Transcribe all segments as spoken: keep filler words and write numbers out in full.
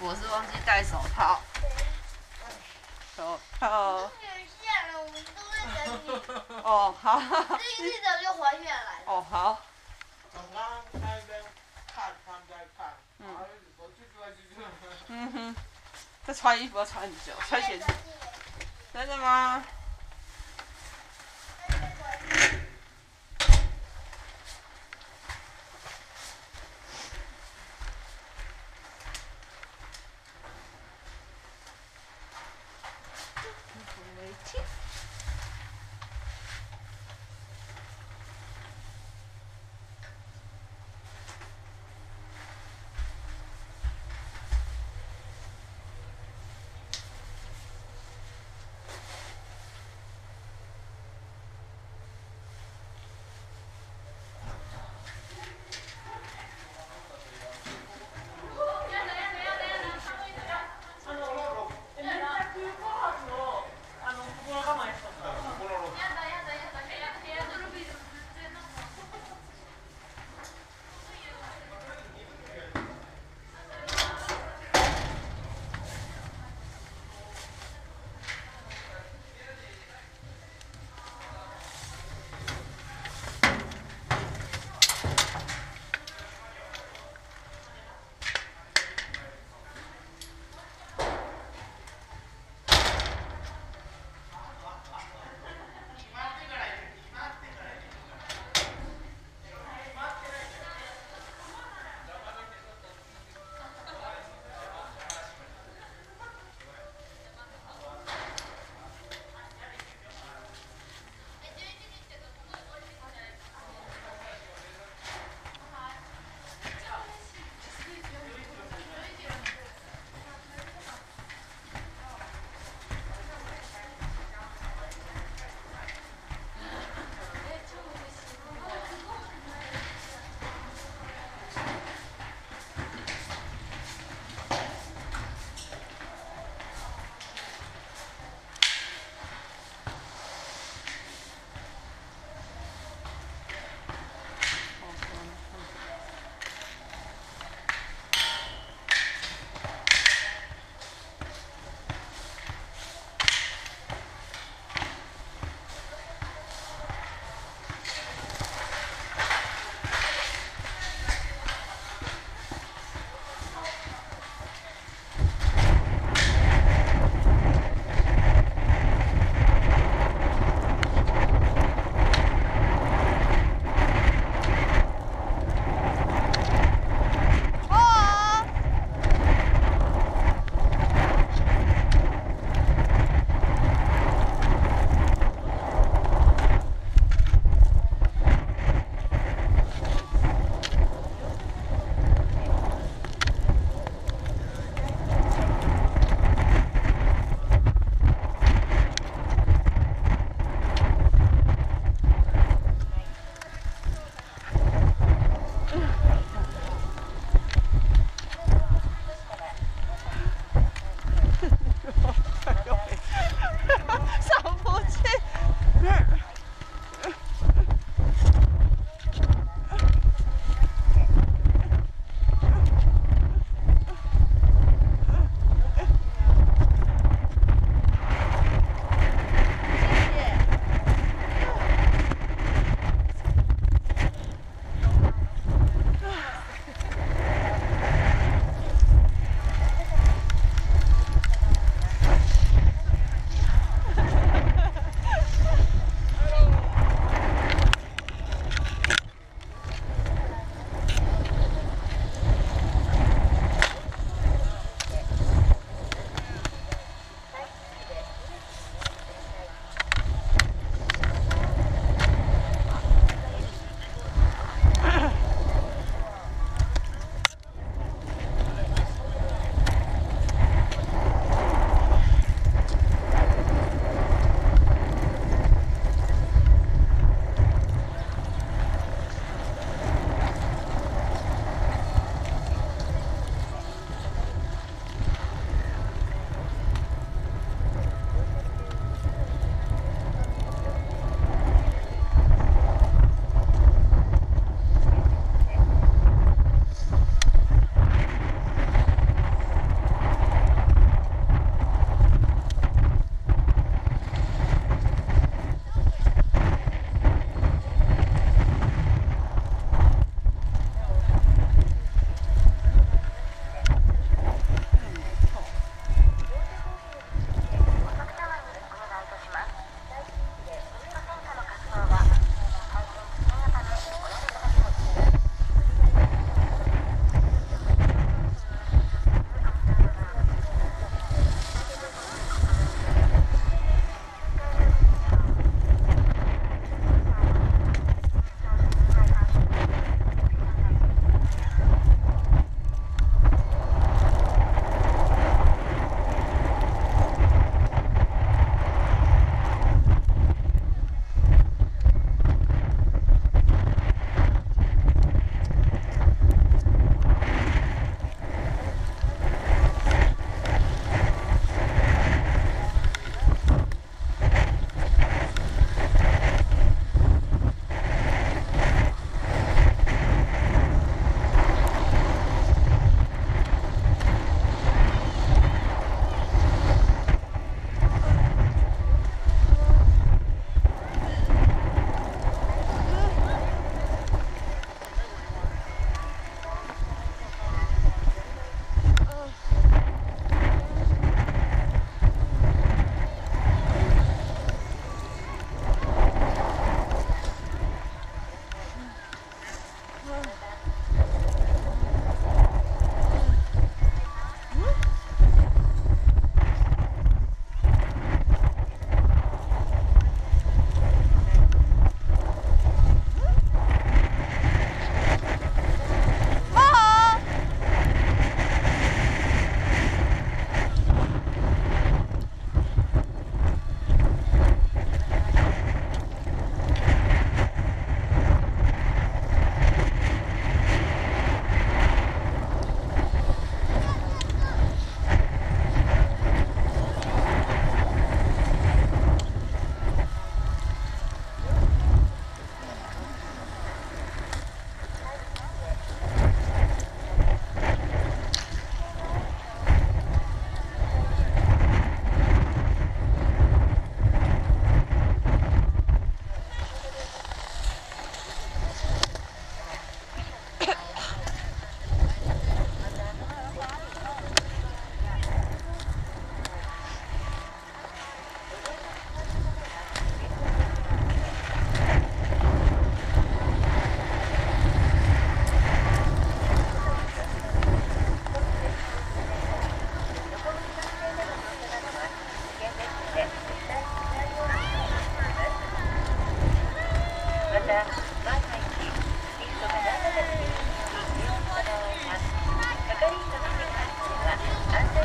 服，我是忘记戴手套。手套。 女线了，我们都在等你。 哦，好。 第一次等就还原来了。 哦，好。 刚刚在那边看，他们在看， 嗯。 我去出来去出来。 嗯哼。这穿衣服要穿很久，穿鞋子。真的吗？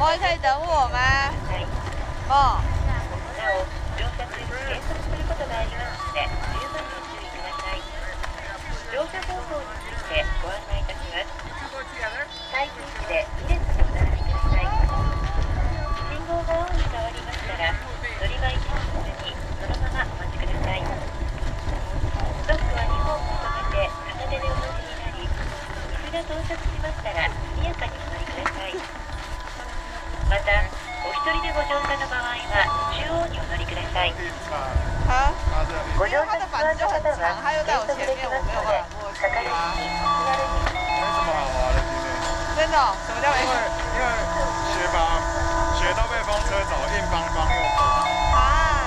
会可以等我吗？哦。 乗車中減速することがありますので十分ご注意ください。乗車方法についてご案内いたします。待機位置でに列にお並びください。信号が青に変わりましたら乗り場入りとせずにそのままお待ちください。ストックはにほんまとめて片手でお持ちになり、椅子が到着しましたら速やかにお乗りください。またお一人でご乗車の場合は中央にお乗りください。 啊？ ご乗因为它的車不安板子就很の方长，它又在我は前面，我没有办法过去係かり啊。 に気軽に没什么好玩的今天， 真的哦？什么叫没因为因为雪把雪都被风吹走，硬邦邦又破。 啊？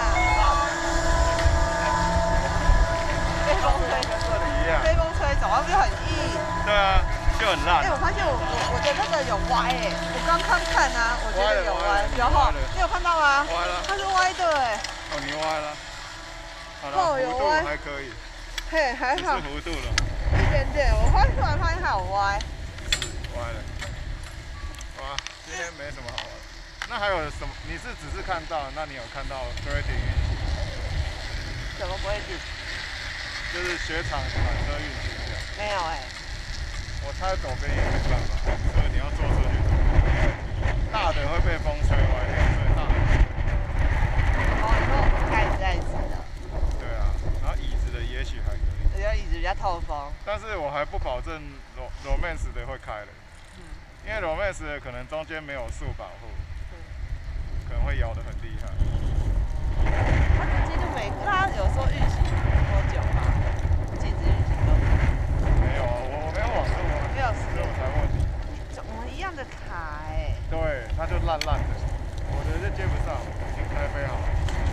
被风吹， 跟这里一样。 被风吹走，它不是很硬？ 对啊，就很烂哎、。我发现我我我的那个有歪哎、我刚刚看啊，我觉得有歪， 歪了然后歪了你有看到吗？ 歪了， 它是歪的哎、 哦，你歪了。好了， 哦有弧度歪还可以， 嘿，还只是好弧度了， 一点点。我发现突然发现它有歪， 是歪了。哇，今天没什么好玩。那还有什么？你是只是看到，那你有看到 grading 运行， 怎么不会进？ 就是雪场缆车运行这样。 没有哎、 我猜左边也没办法，所以你要坐出去左边，因为大的会被风吹歪掉，所以大的。 哦，你说我们开始在一起的， 对啊，然后椅子的也许还可以， 我觉得椅子比较透风。 但是我还不保证 ro romance 的会开了， 嗯因为 romance 的可能中间没有树保护， 嗯， 可能会摇得很厉害。 它直接就没，它有时候运行多久吧？禁止运行多久？ 没有啊，我我没有网路啊， 没有时间所以我才问你。 我们一样的卡哎、 对，它就烂烂的，我的就接不上，已经开飞好了。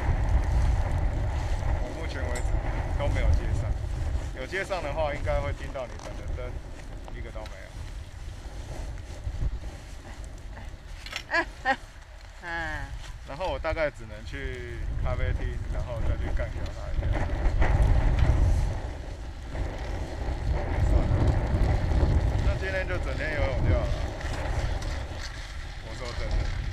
我目前为止都没有接上，有接上的话，应该会听到你等的灯，一个都没有。 嗯， 然后我大概只能去咖啡厅，然后再去干掉它一下。算了，那今天就整天游泳就好了。我说真的。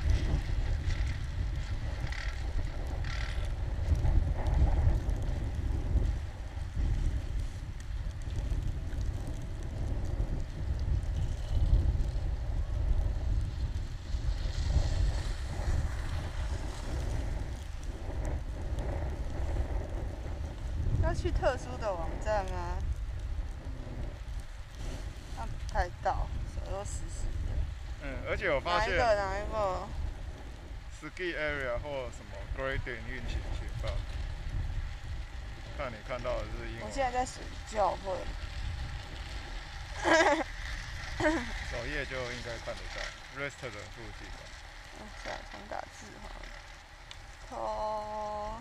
要去特殊的网站吗？看不太到，手又湿湿的。 嗯，而且我发现哪一个？哪一个？ ski area 或什么 grading 运行情报，看你看到的是英文。 我现在在睡觉，会。 首页就应该看得到 rest 的附近吧。 嗯，算了，重打字好了。头。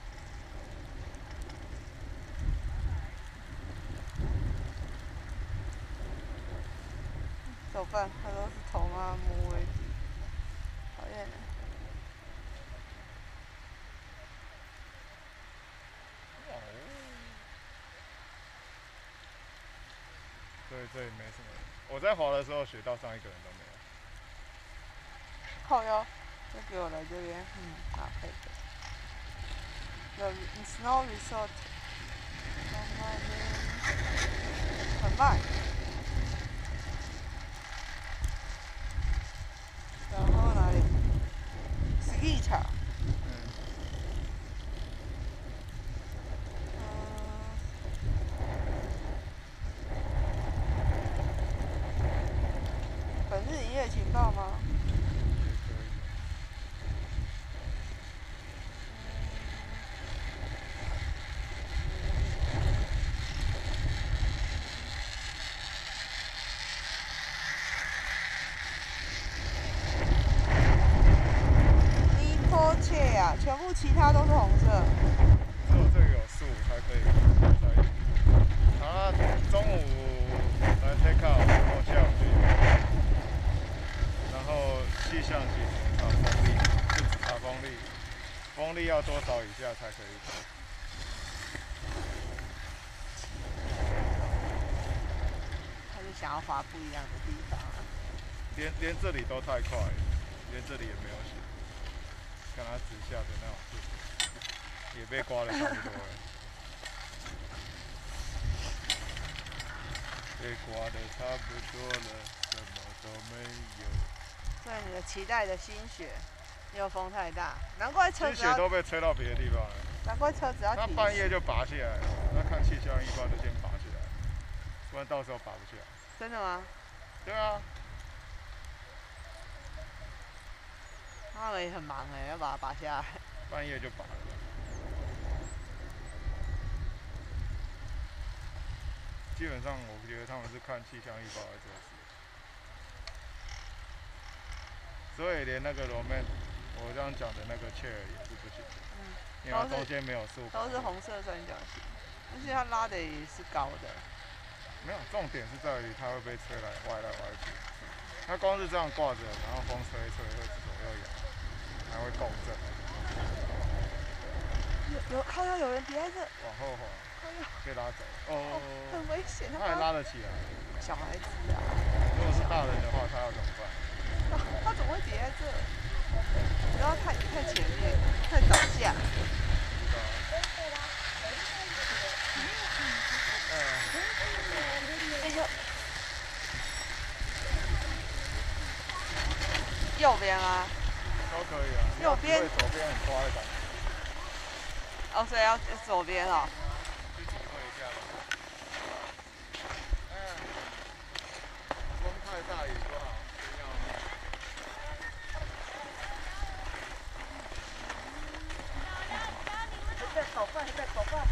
怎么办？它都是头吗？摸为止，讨厌。 所以这里没什么人。我在滑的时候，雪道上一个人都没有。 靠腰，就给我来这边，嗯，好，可以的。The snow resort， 很慢。然后哪里 ？ski 场。 嗯。 本日营业情报吗？ 也可以。 尼泊切啊，全部其他都是红色。 只有这个有树才可以在。啊，中午来 take out，然后下午就有。然后气象局查风力，是指查风力，风力要多少以下才可以走？ 他就想要滑不一样的地方啊。 连连这里都太快了， 连这里也没有写。看它直下的那种字，也被刮得差不多了。被刮得差不多了，什么都没有。 对你的期待的心血，因为风太大，难怪车心血都被吹到别的地方了。 难怪车子要那半夜就拔下来了，那看气象预报就先拔起来，不然到时候拔不下来。 真的吗？ 对啊。 他们也很忙哎，要把它拔下来。 半夜就拔了。基本上，我觉得他们是看气象预报来做事，所以连那个罗曼，我刚刚讲的那个 chair 也是不行，嗯，因为它中间没有树， 都是红色三角形，而且它拉的也是高的。 没有，重点是在于它会被吹来歪来歪去，它光是这样挂着，然后风吹吹会左右摇，还会共振。 有有靠要有人别在这。 往后滑。被拉走哦， 很危险。 他还拉得起来。 小孩子啊。 如果是大人的话，他要怎么办？ 他怎么会叠在这？不要太太前面，太倒下。 不知道。 哎呦。右边啊。 都可以啊。 右边。 左边很夸的感觉。 哦，所以要左边哦。 太大也不好， 在炒饭，在炒饭。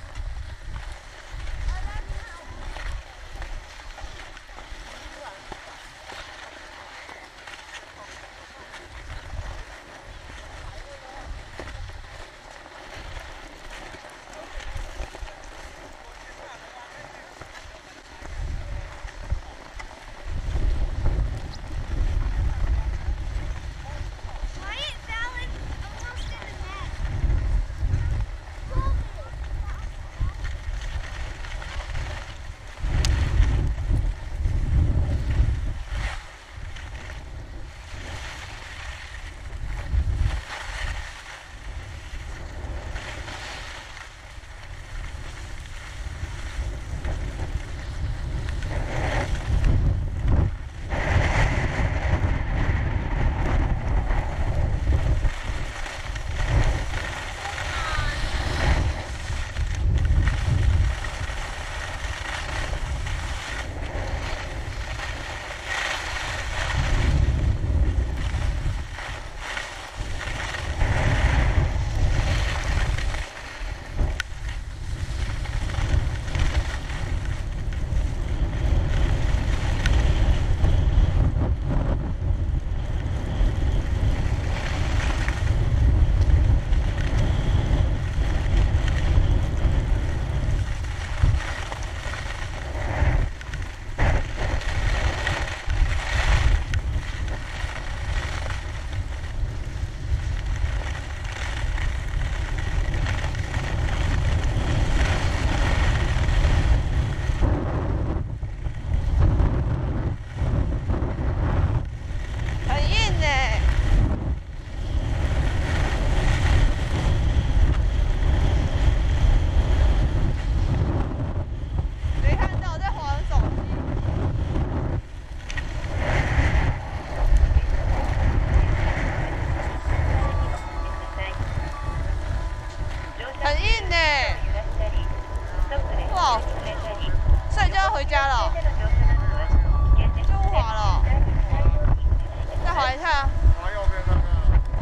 回家了，就不滑了，再滑一下。 滑右边看看。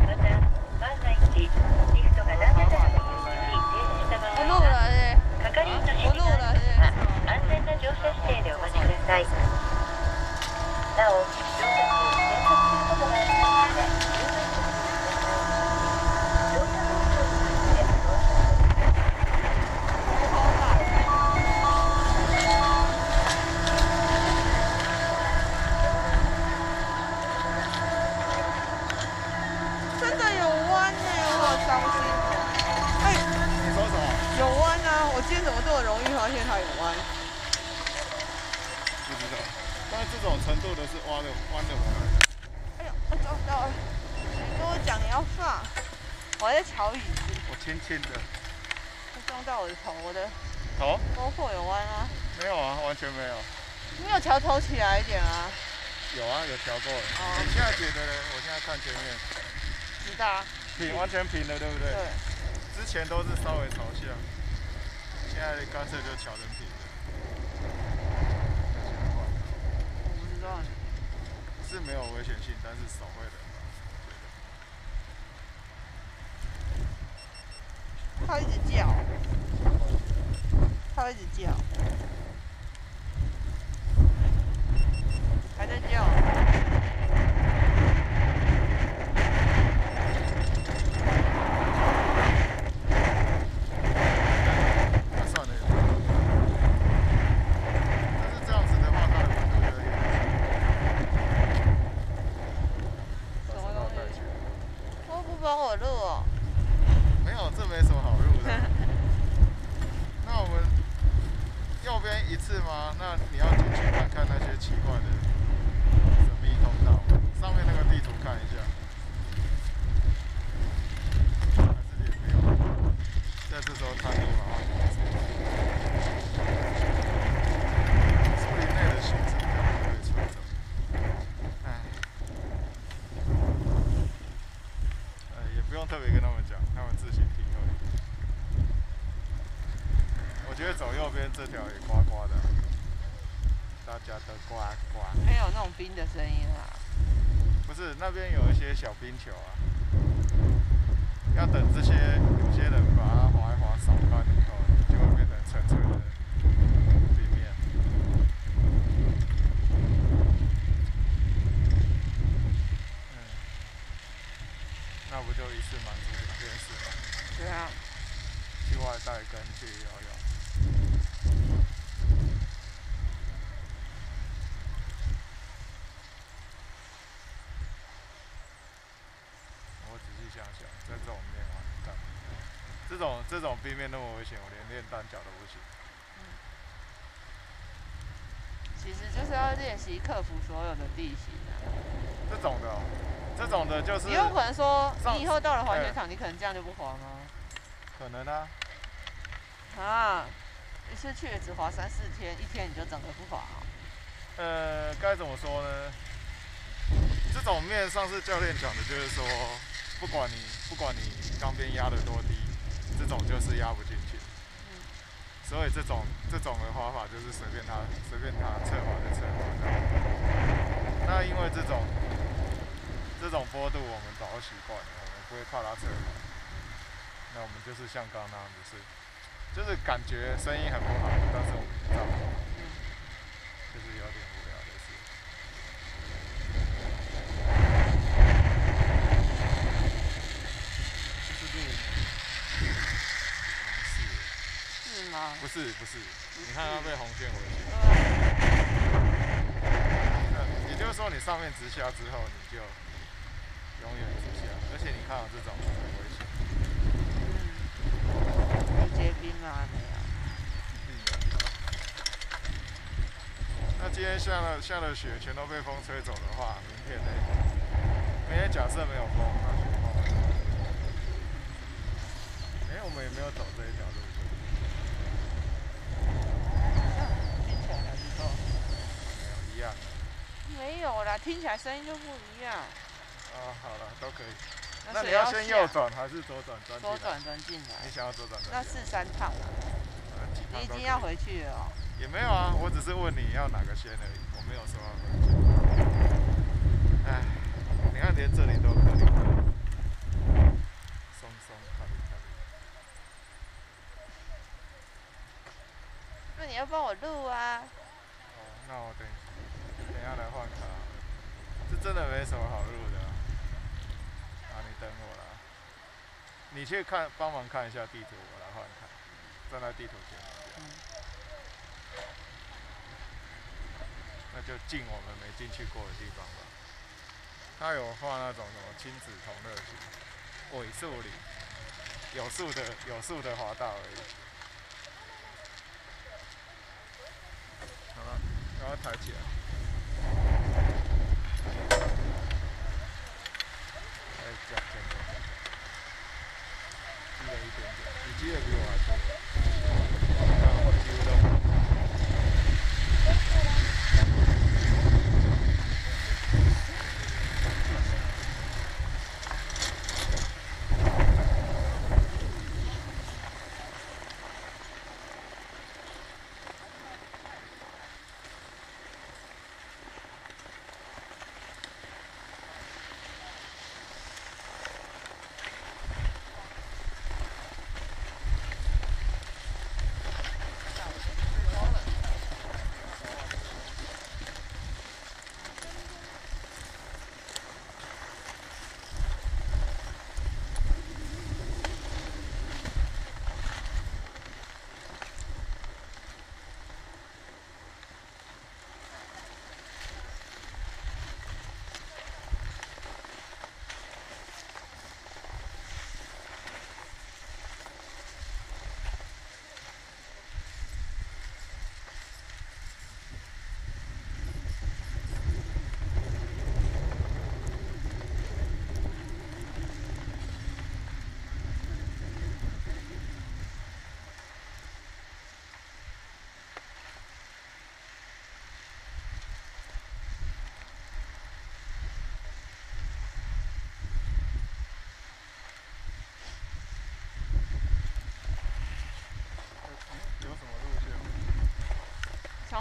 不录了是？不录了是？ 安全な乗車姿勢でお待ちください。なお、乗客を選択することがありますので、乗車方向についてご案内ください。 真的有弯呢，我好伤心哦。哎， 你说什么？ 有弯啊！我今天怎么这么容易发现它有弯？ 不知道，但是这种程度的是挖的弯的回来。 哎呦，走。 到了，你跟我讲你要放，我还在瞧椅子。 我轻轻的。 会撞到我的头，我的头？ 包括有弯啊？ 没有啊，完全没有。 没有调头起来一点啊？ 有啊，有调过了。 哦。 你现在觉得呢？我现在看前面。 直的啊。 平，完全平的，对不对？ 对。 之前都是稍微朝向，现在干脆就调成平的。 我不知道。 是没有危险性，但是手会冷。 它一直叫，它一直叫，还在叫。 那算了，但是这样子的话，它的温度有点。 什么东西？都不帮我录哦。 没有，这没什么好录的。那我们右边一次吗？那你要进去看看那些奇怪的神秘通道，上面那个地图看一下。还是也不用，在这时候探路马上结束。树林内的行程都被吹走。唉，呃，也不用特别跟他们讲，他们自行体会。我觉得走右边这条也呱呱的，大家都呱呱。 没有那种冰的声音啊。 不是，那边有一些小冰球啊，要等这些有些人把它划一划扫干以后，就会变成纯粹的冰面。嗯，那不就一次满足两件事吗？ 对啊。 去外带跟去游泳。我仔细想想，在这种面玩干嘛？这种这种冰面那么危险，我连练单脚都不行。 嗯。其实就是要练习克服所有的地形啊。 这种的、哦，这种的就是。 你有可能说，你以后到了滑雪场，你可能这样就不滑吗？ 可能啊。 啊，一次去也只滑三四天，一天你就整个不滑、哦。 呃，该怎么说呢？这种面上次教练讲的就是说，不管你不管你钢边压得多低，这种就是压不进去。嗯。所以这种这种的滑法就是随便他随便他侧滑就侧滑这样。那因为这种这种坡度我们早就习惯了，我们不会怕它侧滑。那我们就是像刚刚那样子是。就是感觉声音很不好，但是我们知道，就是有点无聊的事。这是路吗？ 是。是吗？ 不是不是，你看它被红线围住。也就是说，你上面直下之后，你就永远直下，而且你看到这种很危险。嗯。有结冰吗？没有。 那今天下了下了雪，全都被风吹走的话，明天呢？明天假设没有风，那雪况会怎么样？哎，我们也没有走这一条路。 听起来还不错。 没有一样。 没有啦，听起来声音就不一样。 啊，好了，都可以。 那你要先右转还是左转转进来？ 左转转进来。 你想要左转转进来？ 那是三趟啊。你已经要回去了哦。 也没有啊，我只是问你要哪个先而已，我没有说要回去。唉，你看连这里都可以，松松卡里卡里。 那你要帮我录啊。 哦，那我等等一下来换卡。这真的没什么好录的、啊。啊，你等我啦。你去看，帮忙看一下地图，我来换卡。站在地图前面。嗯。那就进我们没进去过的地方吧。他有画那种什么亲子同乐区，尾树里，有树的有树的滑道而已。好了，然后抬起来。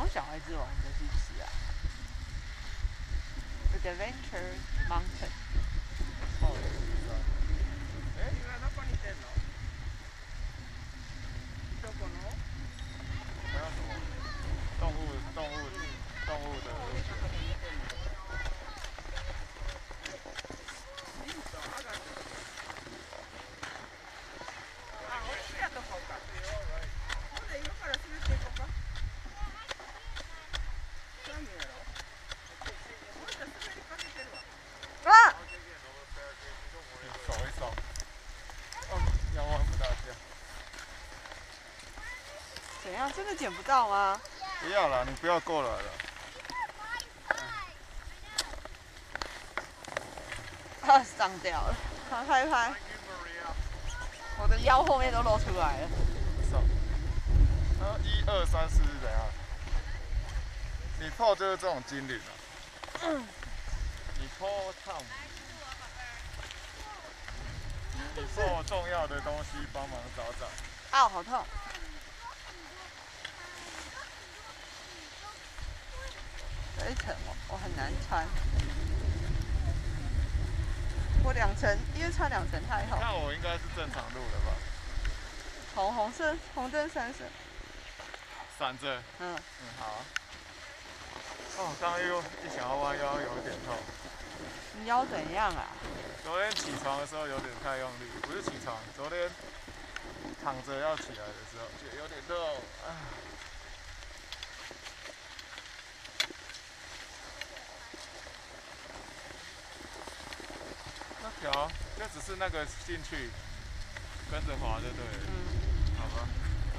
有小孩子玩的，是不是啊 ？Adventure Mountain。 少年比赛。哎，还有什么？动物、动物、动物的路线。 啊！ 手一手。哦，遥望不大家。 怎样？真的捡不到吗？ 不要啦，你不要过来了。 啊，上掉了，拍拍拍。我的腰后面都露出来了。 手。啊，一二三四是怎样？你破就是这种精灵啊。嗯。你破唱。你破重要的东西，帮忙找找。 啊，好痛！这一层我我很难穿，我两层，因为穿两层太厚。 那我应该是正常路了吧？ 红红色红灯闪闪。 闪着。 嗯。 嗯，好啊。哦，刚刚又一想要弯腰，有点痛。 你腰怎样啊？ 昨天起床的时候有点太用力，不是起床，昨天躺着要起来的时候，觉得有点痛。啊。那条就只是那个进去，跟着滑就对了。嗯。好吧。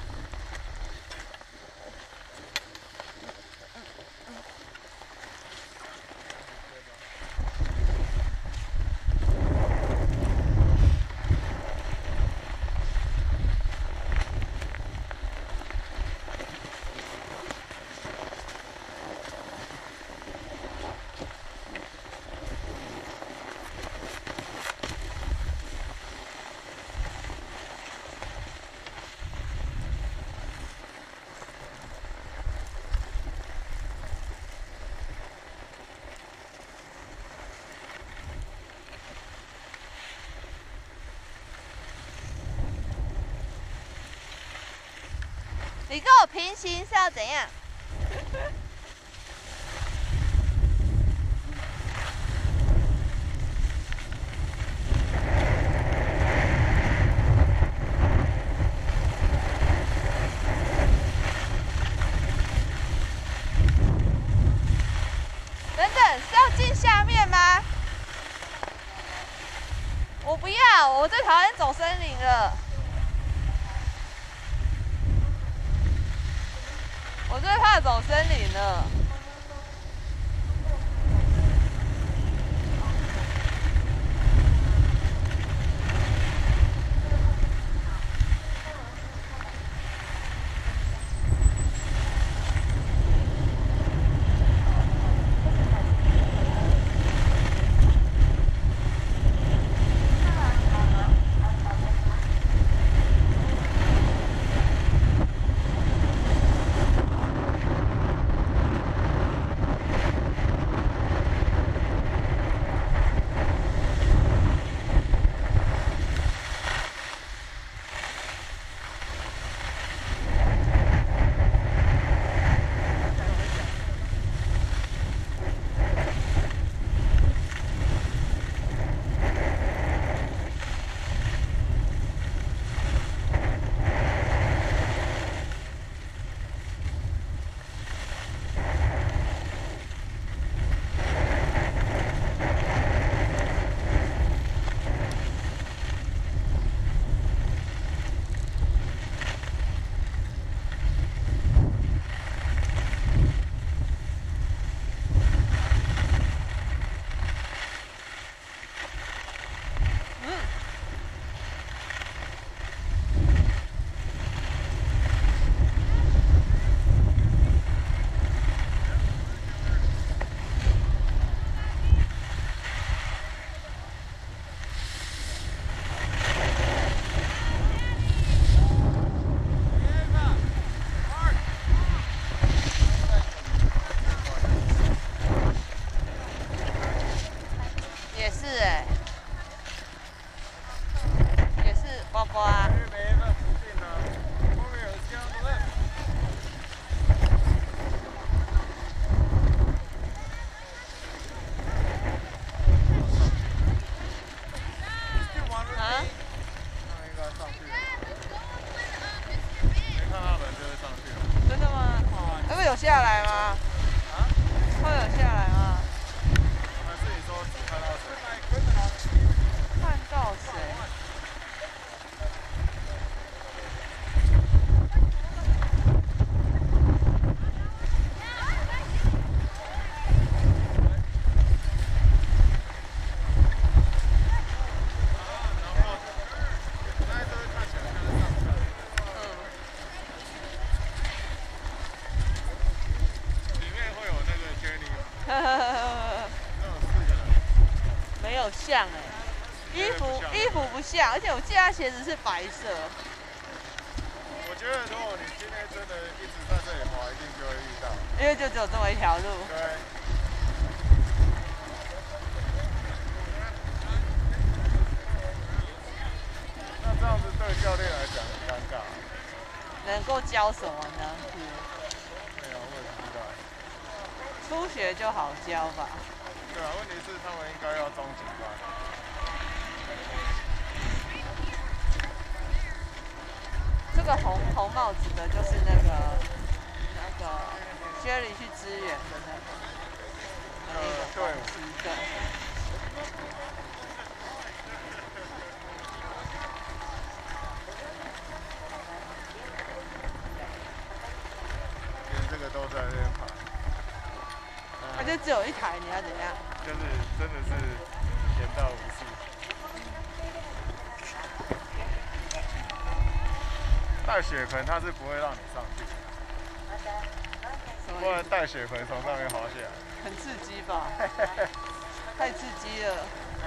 你跟我平行是要怎样？等等，是要进下面吗？我不要，我最讨厌走森林了。我最怕走森林了。 也是哎、也是呱呱啊。 没办附近啊，后面有这样子。 啊？ 那应该上去了。没看到人就会上去了。 真的吗？那个有下来吗？ 啊？ 会有下来吗？ 还是你说只看到谁？ 看到谁？没有像哎、衣服衣服不像，而且我记得他鞋子是白色。 我觉得如果你今天真的一直在这里滑，一定就会遇到。 因为就只有这么一条路。 对。那这样子对教练来讲很尴尬。 能够教什么呢？ 对啊，我也不知道。 初学就好教吧。 对啊，问题是他们应该要中级班。 这个红红帽子的就是那个那个 Jerry 去支援的那个那个对。 对。 连这个都在那边爬。 那就只有一台，你要怎样？ 就是真的是闲到无数。带血盆它是不会让你上去，不然带血盆从上面滑下来， 很刺激吧？太刺激了。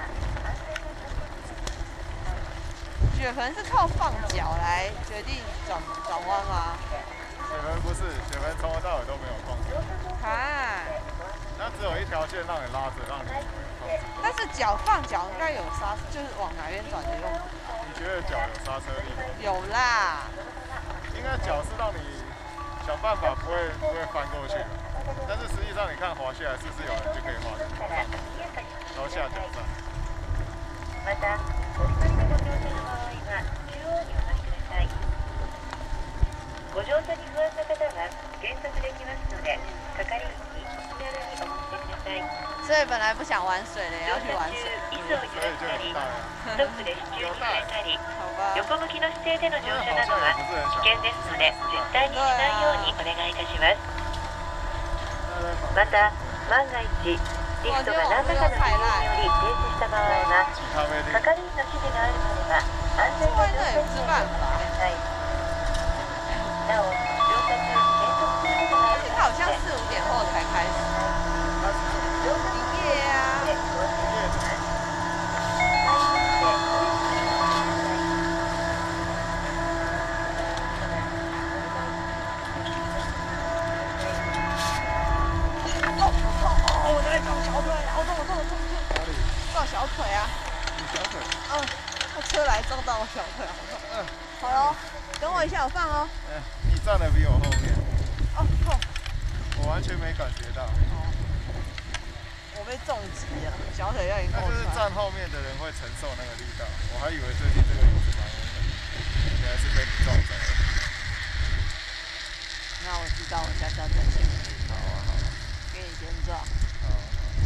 血盆是靠放脚来决定转转弯吗？ 血盆不是，血盆从头到尾都没有控制。 啊。 那只有一条线让你拉着，让你控制。 但是脚放脚应该有刹，就是往哪边转的用途。 你觉得脚有刹车力吗？ 有啦。 应该脚是让你想办法不会不会翻过去的，但是实际上你看滑下来是不是有人就可以滑上去，然后下脚站。 また、お一人でご乗車の場合は中央にお乗りください。ご乗車に不安な方は減速できますので、係員にお気軽にお申し出ください。 所以本来不想玩水的，也要去玩水。 椅子を揺らしたり、ストップで支柱に触れたり、横向きの姿勢での乗車などは危険ですので、絶対にしないようにお願いいたします。また、万が一、リフトが何らかの理由により停止した場合は、係員の指示があるまでは安全な乗車に注意してください。なお、乗車中に減速することがあるので、 它好像四五点后才开始。营业啊。哦，我在撞小腿，好痛，好痛，好痛！撞小腿啊！ 你小腿？ 嗯，那车来撞到我小腿，好痛。嗯。好了，等我一下，我放哦。 哎，你站的比我后面。 哦，痛。 我完全没感觉到。 我被重击了，小腿要已经。 那就是站后面的人会承受那个力道，我还以为最近这个椅子蛮稳的，原来是被你撞走了。 那我知道，我下次要再去。 好啊，好啊。 给你先撞。 好啊。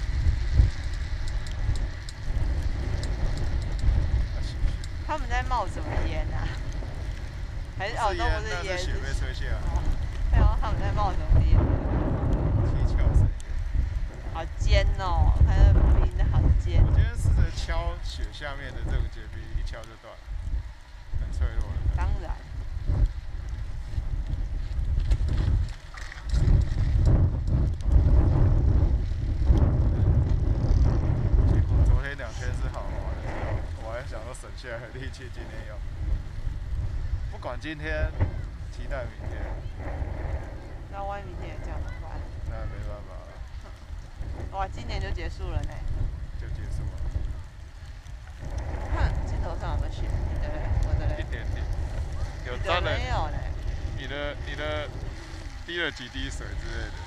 他们在冒什么烟啊？还是哦，都不是烟， 是血被吹下来。 对啊，他们在冒什么烟？ 七窍生烟。 好尖哦，它的冰好尖。 我今天试着敲雪下面的这个结冰，一敲就断了，很脆弱的。 当然。 昨天两天是好滑的时候，我还想说省下来的力气今天用。不管今天，期待明天。 那万一明天也这样怎么办？ 那没办法了。 哇，今年就结束了呢。 就结束了。 的你的滴了几滴水之类的。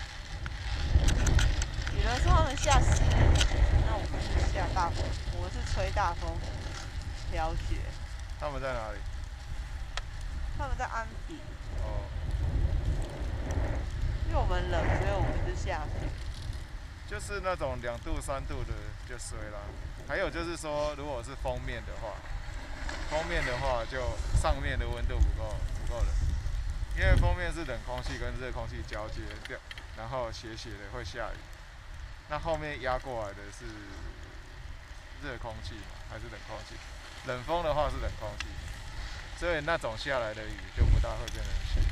有人说他们下湿，那我们是下大风，我们是吹大风飘雪。 他们在哪里？ 他们在安比。 哦。 因为我们冷，所以我们是下雪。 就是那种两度三度的就衰啦。还有就是说，如果是封面的话，封面的话就上面的温度不够不够冷，因为封面是冷空气跟热空气交接掉，然后斜斜的会下雨。那后面压过来的是热空气还是冷空气？冷风的话是冷空气，所以那种下来的雨就不大会变成雪。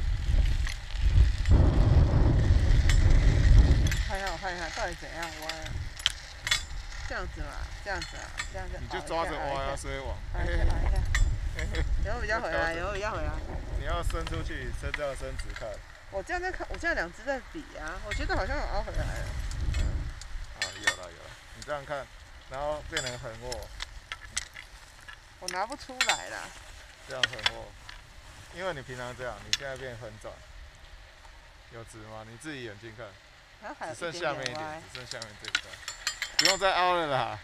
看一下，我看一下到底怎样弯啊？这样子嘛，这样子啊，这样子。 你就抓着弯啊，所以往。 滑一下，滑一下。然后比较回来，然后比较回来。 你要伸出去，伸这样伸直看。 我这样在看，我现在两只在比啊，我觉得好像有凹回来了。 嗯，啊，有了有了，你这样看，然后变成横握。 我拿不出来啦。 这样横握，因为你平常这样，你现在变横转，有直吗？你自己眼睛看。只剩下面一点，只剩下面这一段，不用再凹了啦。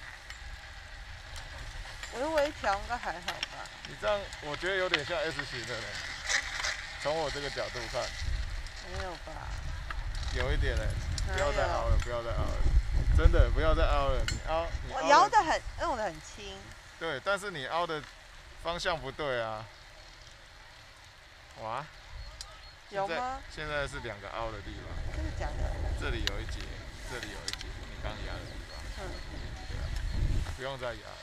我的微调应该还好吧？ 你这样，我觉得有点像 S 型的呢。从我这个角度看， 没有吧？ 有一点嘞，不要再凹了，不要再凹了，真的不要再凹了。你凹，你凹我摇得很，弄得很轻。 对，但是你凹的方向不对啊。哇。 有吗？ 现在是两个凹的地方。 真的假的？ 这里有一节，这里有一节，你刚压的地方。 嗯。 对啊，不用再压了。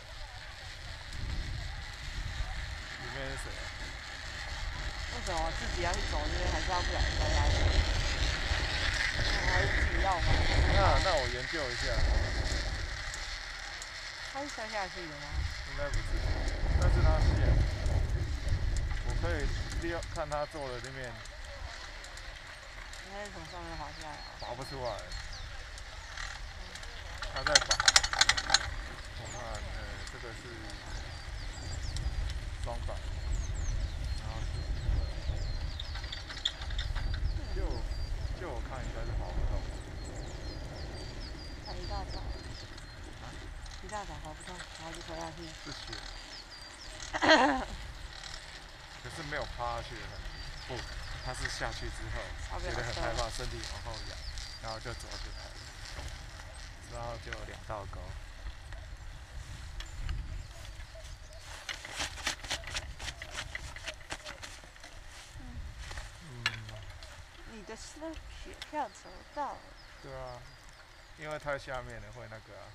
里面是谁啊？ 为什么自己要去走这边，还是要不小心摔下去？还是自己要吗？ 那那我研究一下。 他是摔下去的吗？ 应该不是，但是他线，我可以利用看他做的那面。 应该是从上面滑下来啊。 拔不出来。他在拔。我看，呃，这个是双板，然后是，就就我看应该是滑不动。 才一大早。啊？一大早滑不动，然后就摔下去。 是雪。可是没有趴下去的感觉。不。他是下去之后觉得很害怕，身体往后仰，然后就走起来了，然后就有两道沟。嗯。 你的是雪票走到了。 对啊，因为太下面了会那个啊。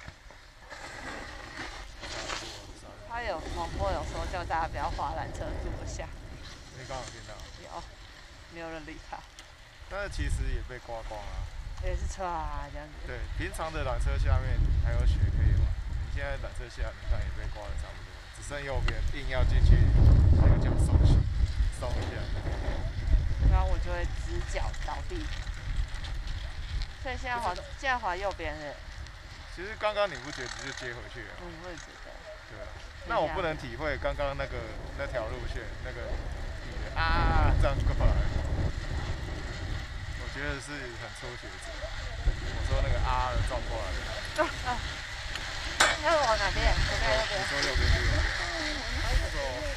他有广播有说叫大家不要滑缆车坐下。 你刚好听到？ 有。没有人理他， 但是其实也被刮光了、啊。 也是车啊，这样子。 对，平常的缆车下面还有雪可以玩，你现在缆车下你看也被刮得差不多，只剩右边硬要进去，那个脚松起，松一下。 然后我就会直脚倒地。所以现在滑，现在滑右边的。 其实刚刚你不觉得就接回去了？ 嗯，我也觉得。 对啊。那我不能体会刚刚那个那条路线那个。啊，这样过来，我觉得是很初学者。我说那个啊的撞过来的。 啊。要往哪边？左边右边？ 你说右边就右边。那种。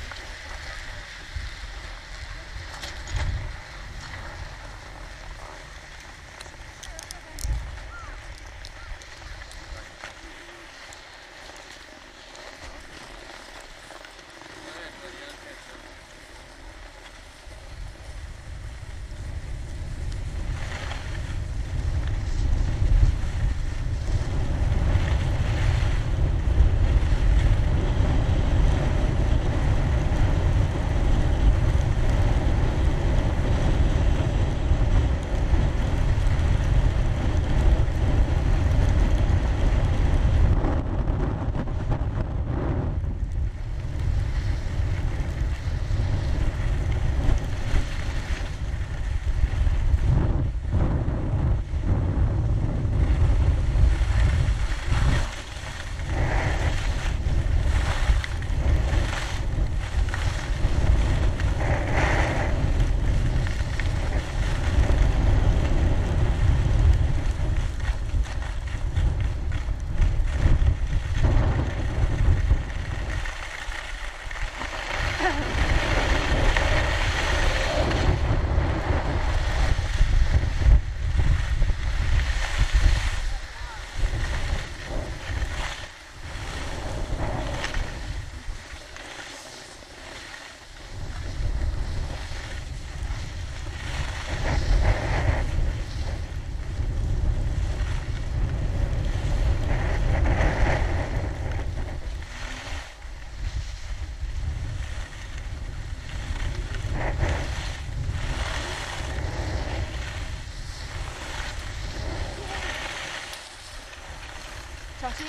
小心。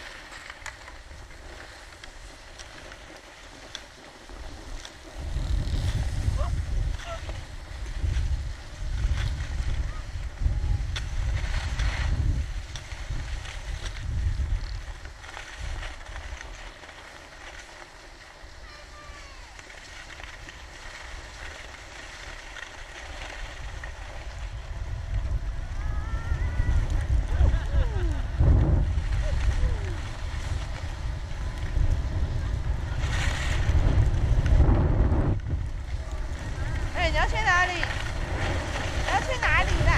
你要去哪里？你要去哪里啦？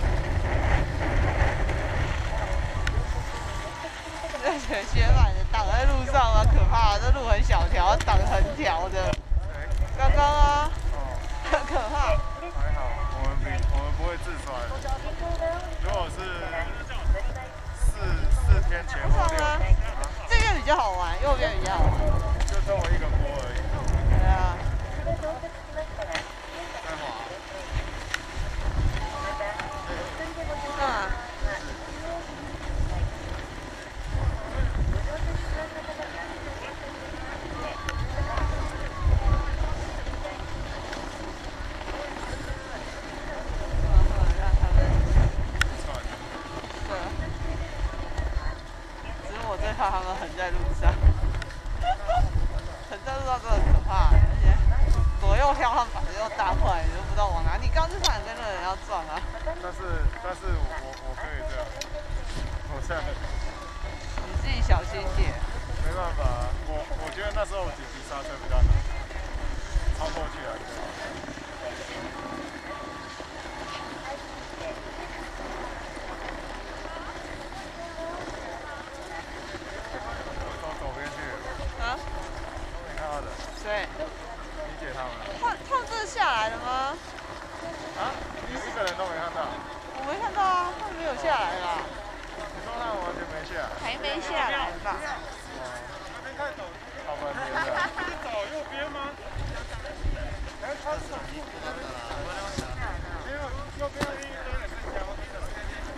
这雪雪板的挡在路上啊，可怕！这路很小条，挡横条的。刚刚啊，很可怕。 还好，我们比我们不会自摔。如果是四四天前后六啊，这边比较好玩，右边比较好玩。 就这么一个坡而已。 对啊。啊。让他们对，只是我最怕他们横在路上，横在路上真的很可怕，而且左右跳，他们反正又大块，你都不知道往哪。你刚就差点跟那个人要撞啊。 但是但是我我可以这样，我这样。 你自己小心点。 没办法，我我觉得那时候紧急刹车比较难，超过去了。走左边去。啊？没看到的。 对。 理解他们。 他他们真的下来了吗？ 啊？你一个人都没看到？ 我没看到啊，他们没有下来啦。 你说他们完全没下？ 还没下来吧？ 好半天的。是走右边吗？哎，他是走右边的啦。没有，右边那一堆人在交替的。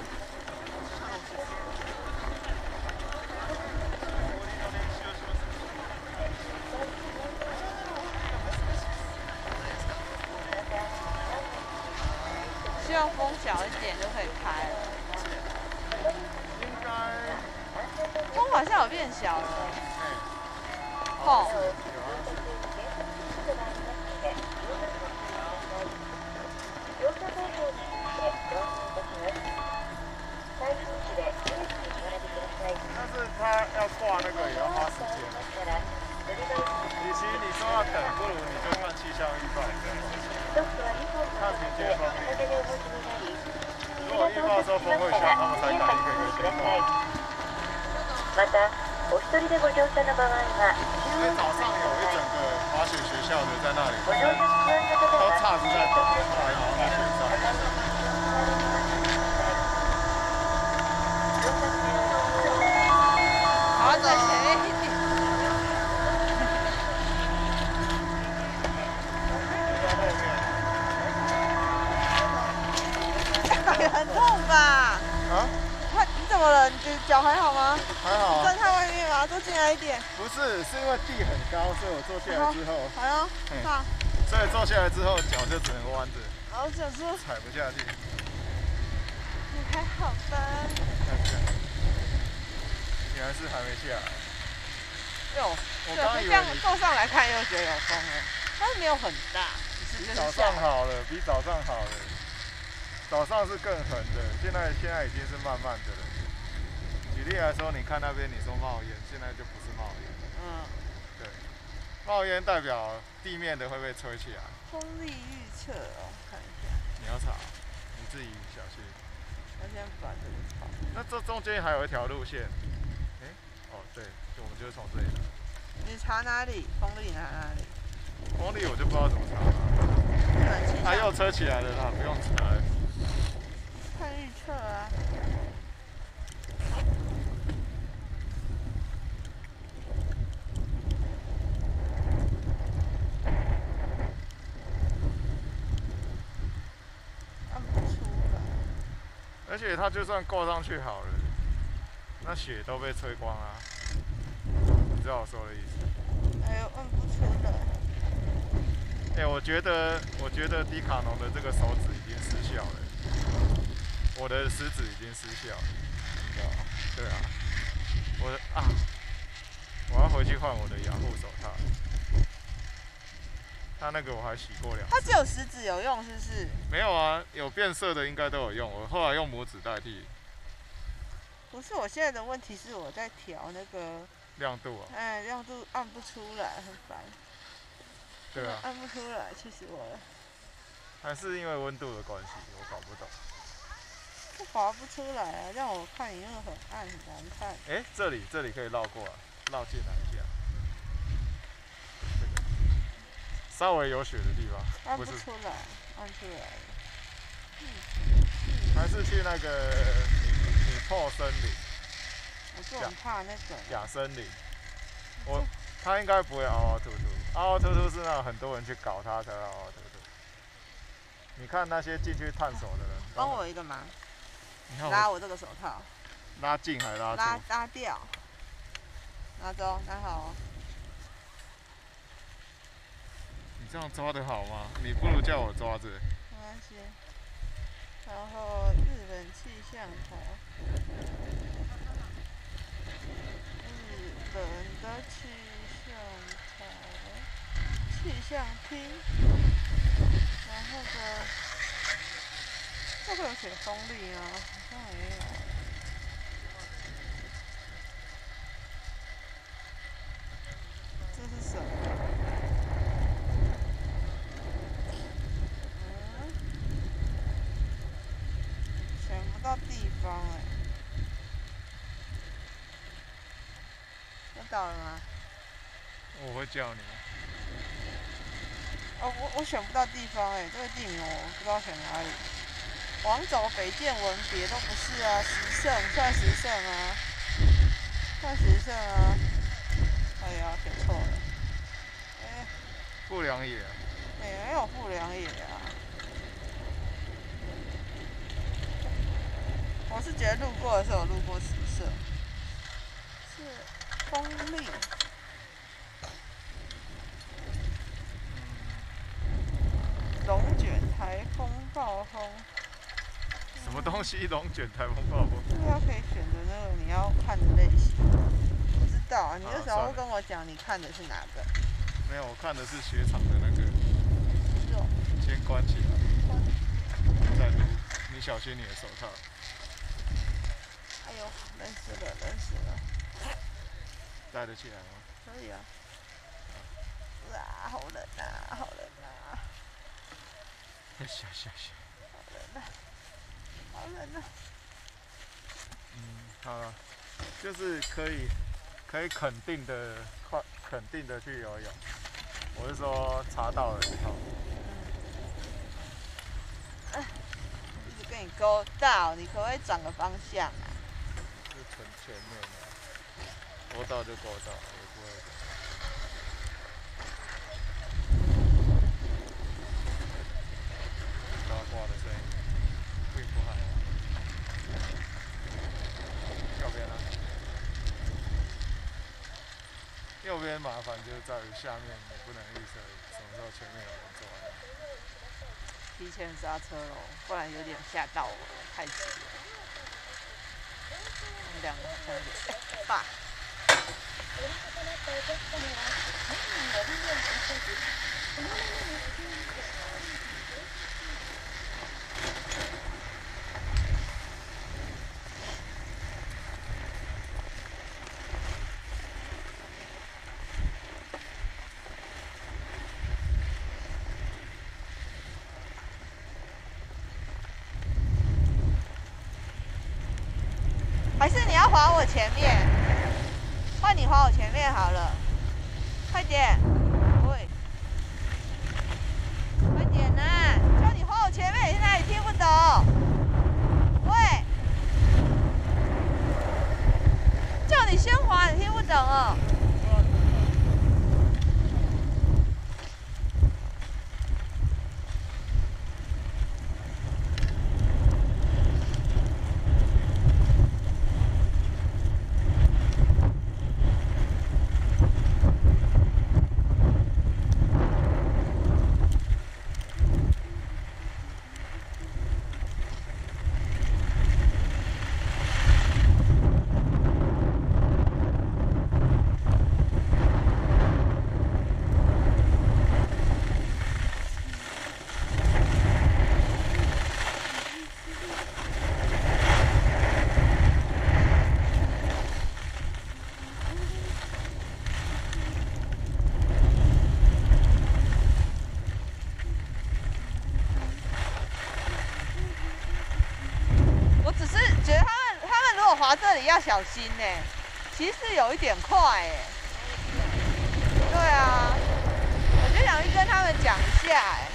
希望风小一点就可以拍了。 应该。 风好像有变小了。 哎。 哦。 但是他要挂那个也要花时间。与其你说要等，不如你就看气象预报。看明天风力。如果预报说风会小，他们才敢一个一个先挂。 また、お一人でご乗車の場合は、 因为早上有一整个滑雪学校的在那里， ご乗車必要な方都は、 岔着在等，后来好像在雪上。 好，走前面一点。很痛吧？ 啊？ 他你怎么了？你的脚还好吗？ 还好啊。 站太外面吗？坐进来一点。 不是，是因为地很高，所以我坐下来之后， 好哟，好。 所以坐下来之后脚就只能弯着。 然后想说踩不下去。 你还好吧？ 你还是还没下来。 有， 我刚以为这样坐上来看又觉得有风哎，但是没有很大， 比早上好了，比早上好了。早上是更狠的，现在现在已经是慢慢的了。举例来说，你看那边你说冒烟，现在就不是冒烟。 嗯。对。 冒烟代表地面的会被吹起来。 风力预测哦，看一下。 你要查，你自己小心。 我先把这个查。 那这中间还有一条路线。哎、欸，哦对，就我们就是从这里来。 你查哪里？风力查哪里？ 风力我就不知道怎么查了。它、啊、又车起来了啦，不用查了。 看预测啊。按不出来。 而且它就算挂上去好了， 那雪都被吹光了，你知道我说的意思？ 哎呦，摁不出来。 哎、欸，我觉得，我觉得迪卡侬的这个手指已经失效了，我的食指已经失效了，你知道吗？对啊，我的啊，我要回去换我的雅虎手套。它那个我还洗过两次。 它只有食指有用，是不是？ 没有啊，有变色的应该都有用。我后来用拇指代替。 不是，我现在的问题是我在调那个亮度啊。 哎，亮度按不出来，很烦。 对啊。 按不出来，气死我了。 还是因为温度的关系，我搞不懂。 这滑不出来啊，让我看影又很暗，很难看。 哎、欸，这里这里可以绕过来，绕进来一下。这个稍微有雪的地方。 按不出来，按出来了。嗯。 还是去那个你你破森林。 我就很怕那个。 亚森林。我他应该不会凹凹凸凸，凹凹凸凸是那种很多人去搞他才会凹凹凸凸。你看那些进去探索的人。 帮我一个忙。 我拉我这个手套。 拉近还是拉粗？ 拉拉掉。拿走，拿好哦。 你这样抓得好吗？你不如叫我抓着。 没关系。然后日本气象台。日本的气象台。气象厅。然后的。这会有写风力吗？好像没有。这是什么？嗯，选不到地方哎。我到了吗？ 我会叫你。 哦，我我选不到地方哎，这个地名我不知道选哪里。往走北见闻别都不是啊，时胜算时胜啊，算时胜啊。哎呀，选错了。哎、欸。 富良野。 哎、欸，没有富良野啊。我是觉得路过的时候有路过时胜。是风力。龙卷台风暴风。 什么东西？龙卷台风暴风？ 就是要可以选择那个你要看的类型。不知道啊，你那时候跟我讲你看的是哪个？ 没有，我看的是雪场的那个。 是哦。 先关起来。再读，你小心你的手套。 哎呦，冷死了，冷死了。 戴得起来吗？ 可以啊。哇，好冷啊，好冷啊。 下下下。 好冷啊。好冷啊！ 嗯，好了，就是可以，可以肯定的，快肯定的去游泳。我是说查到了以后。 嗯。一直跟你勾到，你可不可以转个方向啊？ 就纯前面的，勾到就勾到，也不会。八卦的声音，并不害怕。右边呢？右边麻烦就是在于下面你不能预测什么时候前面有人坐来。 提前刹车喽，不然有点吓到我了，太急了。我们两个好像有点爸。还是你要滑我前面，换你滑我前面好了，快点，喂，快点呐、啊！叫你滑我前面，你现在也听不懂，喂，叫你先滑，你听不懂哦。 要小心呢。其实有一点快哎。对啊，我就想去跟他们讲一下哎。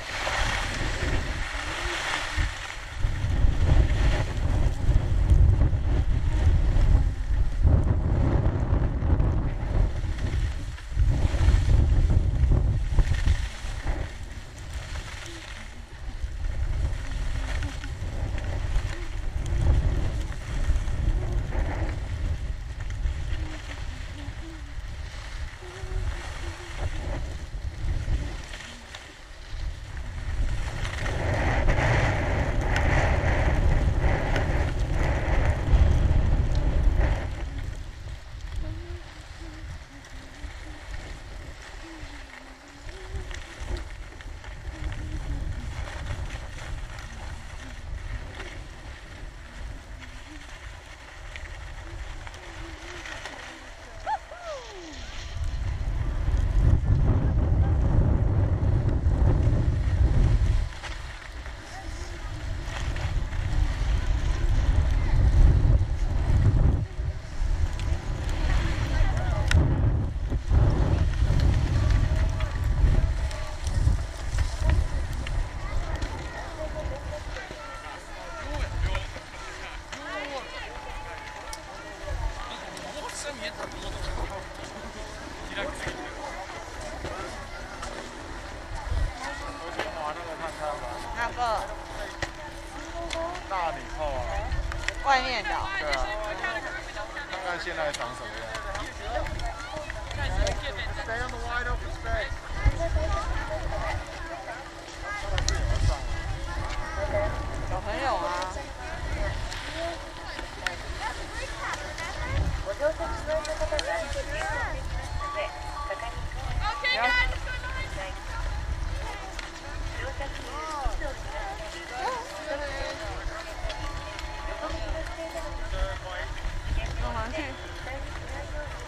那个大礼炮啊， 外面的哦。 对啊，看看现在长什么样。Stay on the wide open space. 小朋友啊。 ご乗車中の方が十分ですので、係員からお願いします。乗車中、椅子を揺らしたり、横向きの姿勢での乗車は危険なので、絶対にしないように。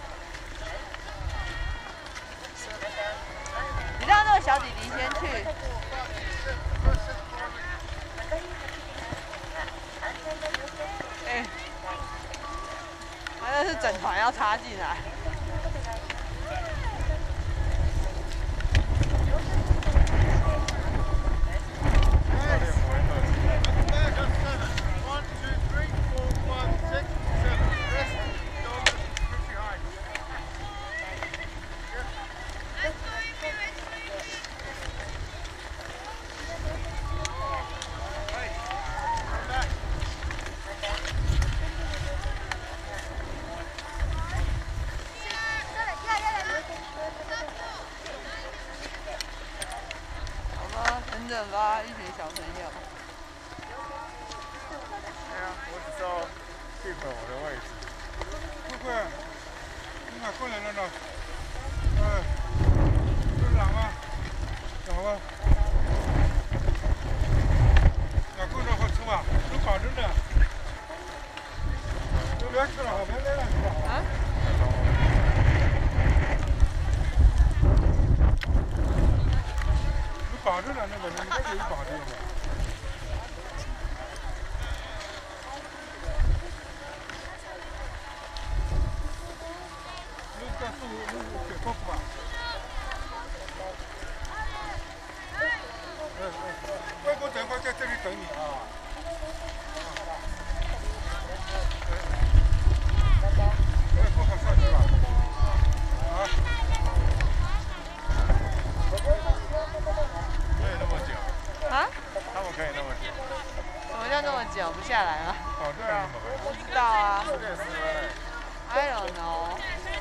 你让那个小弟弟先去。哎，他那是整团要插进来。等等吧，一群小朋友。 对啊，我只知道 keep 我的位置。 不会，你哪过来了呢？哎，这狼啊，走啊！哪过来好吃嘛？都保证的。都别吃了，好别来了，是吧？ 啊？ 绑着了那个，你们这有绑着的吗？那个是那个铁锅铺吧？嗯嗯，外公等会在这里等你啊。外公好上去吧？啊？ 可以那么久？ 啊？ 他们可以那么久？ 什么叫那么久不下来了？ 绑着了吗？ 不知道啊。 十点十分嘞。 I don't know。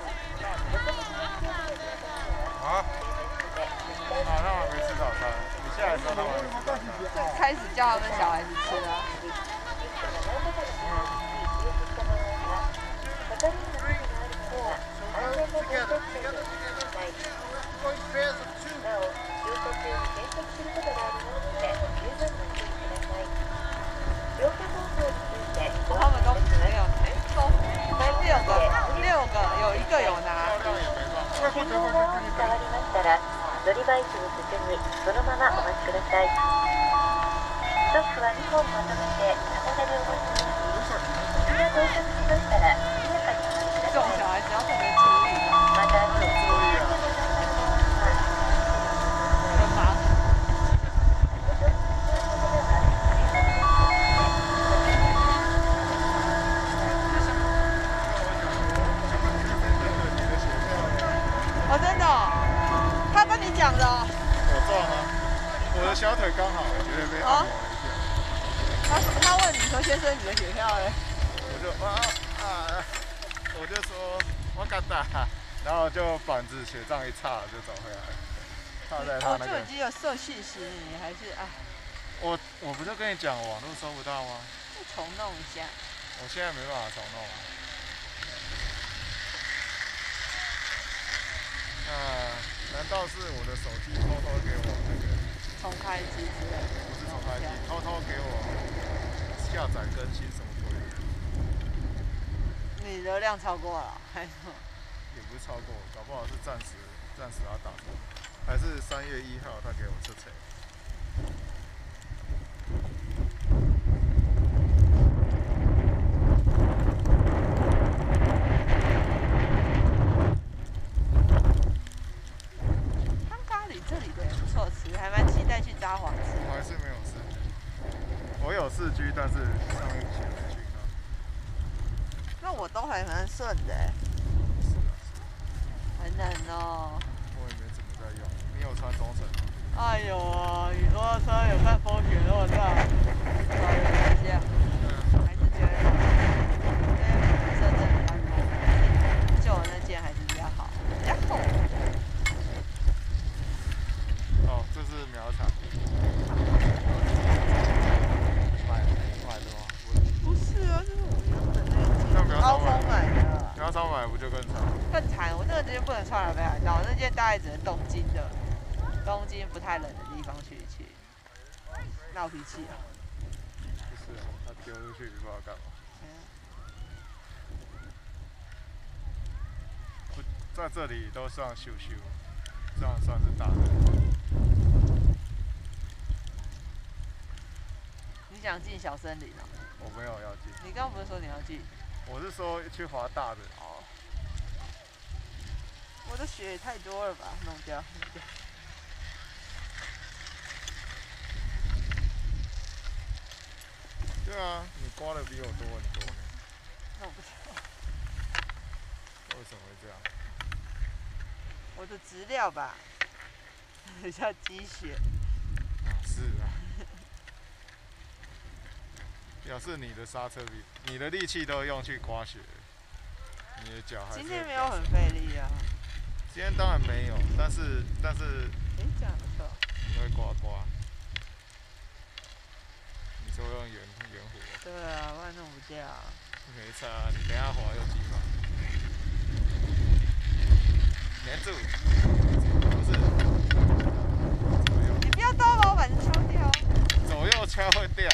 啊？好，他们没吃早餐。你下来的时候他们没吃早餐。 就开始叫他们小孩子吃啊。他们都没有，哎，都六个，六个有一个有拿。 信号が変わりましたら、乗り場位置に進み、そのままお待ちください。ストックはにほんまとめて、片手でお持ちにし、 が到着しましたら速やかにお知らせ这种小孩子要特别注意吧， また有注意啊。 很忙。哦，真的、哦，他跟你讲的、哦。 我撞啊，我的小腿刚好，觉得被按摩了一下。 他说他问你说先生你的血票嘞？ 我就啊啊，我就说我干打，然后就板子血杖一插就走回来了，插在他那个。 我就已经有设信息，你还是啊？ 我我不是跟你讲网络收不到吗？ 再重弄一下。 我现在没办法重弄啊。那难道是我的手机偷偷给我那个重开机之类的？ 不是重开机，偷偷给我下载更新什么鬼的？ 你流量超过了还是什么？ 也不是超过，搞不好是暂时暂时要打折，还是三月一号他给我撤车。 汤咖喱这里的也不错吃，还蛮期待去札幌吃。 我还是没有四 G， 我有四 G， 但是上面写的讯号。 那我都还蛮顺的哎。 是啊， 很冷哦。 我也没怎么在用。你有穿中层吗？ 哎呦啊！你说车有看风雪那么大，稍微一下，还是觉得因为车真的比较多，旧的那件还是比较好，比较厚。 哦，这是苗场。买买的吗？ 不是啊，这是我原本那一件， 那苗高场峰买的。 苗场买不就更惨？ 更惨，我那个直接不能穿了北海道，那件大概只能东京的，东京不太冷的地方去去。闹脾气啊！ 不是啊，他丢出去不知道干嘛。不，在这里都算咻咻，这样算是大的。 你想进小森林哦？ 我没有要进。 你刚刚不是说你要进？ 我是说去滑大的。 哦。我的血也太多了吧，弄掉弄掉。 对啊，你刮的比我多很多。 那我不知道。 为什么会这样？ 我的质料吧，比较积雪。 啊，是啊。表示你的刹车比你的力气都用去刮雪，你的脚还是。 今天没有很费力啊。 今天当然没有，但是但是。 哎，这样不错。 你会刮刮。你说用圆圆弧。 对啊，不然弄不掉。 没差，你等一下滑有机会。黏住。不是。左右。 你不要刀把我板子敲掉。 左右敲会掉。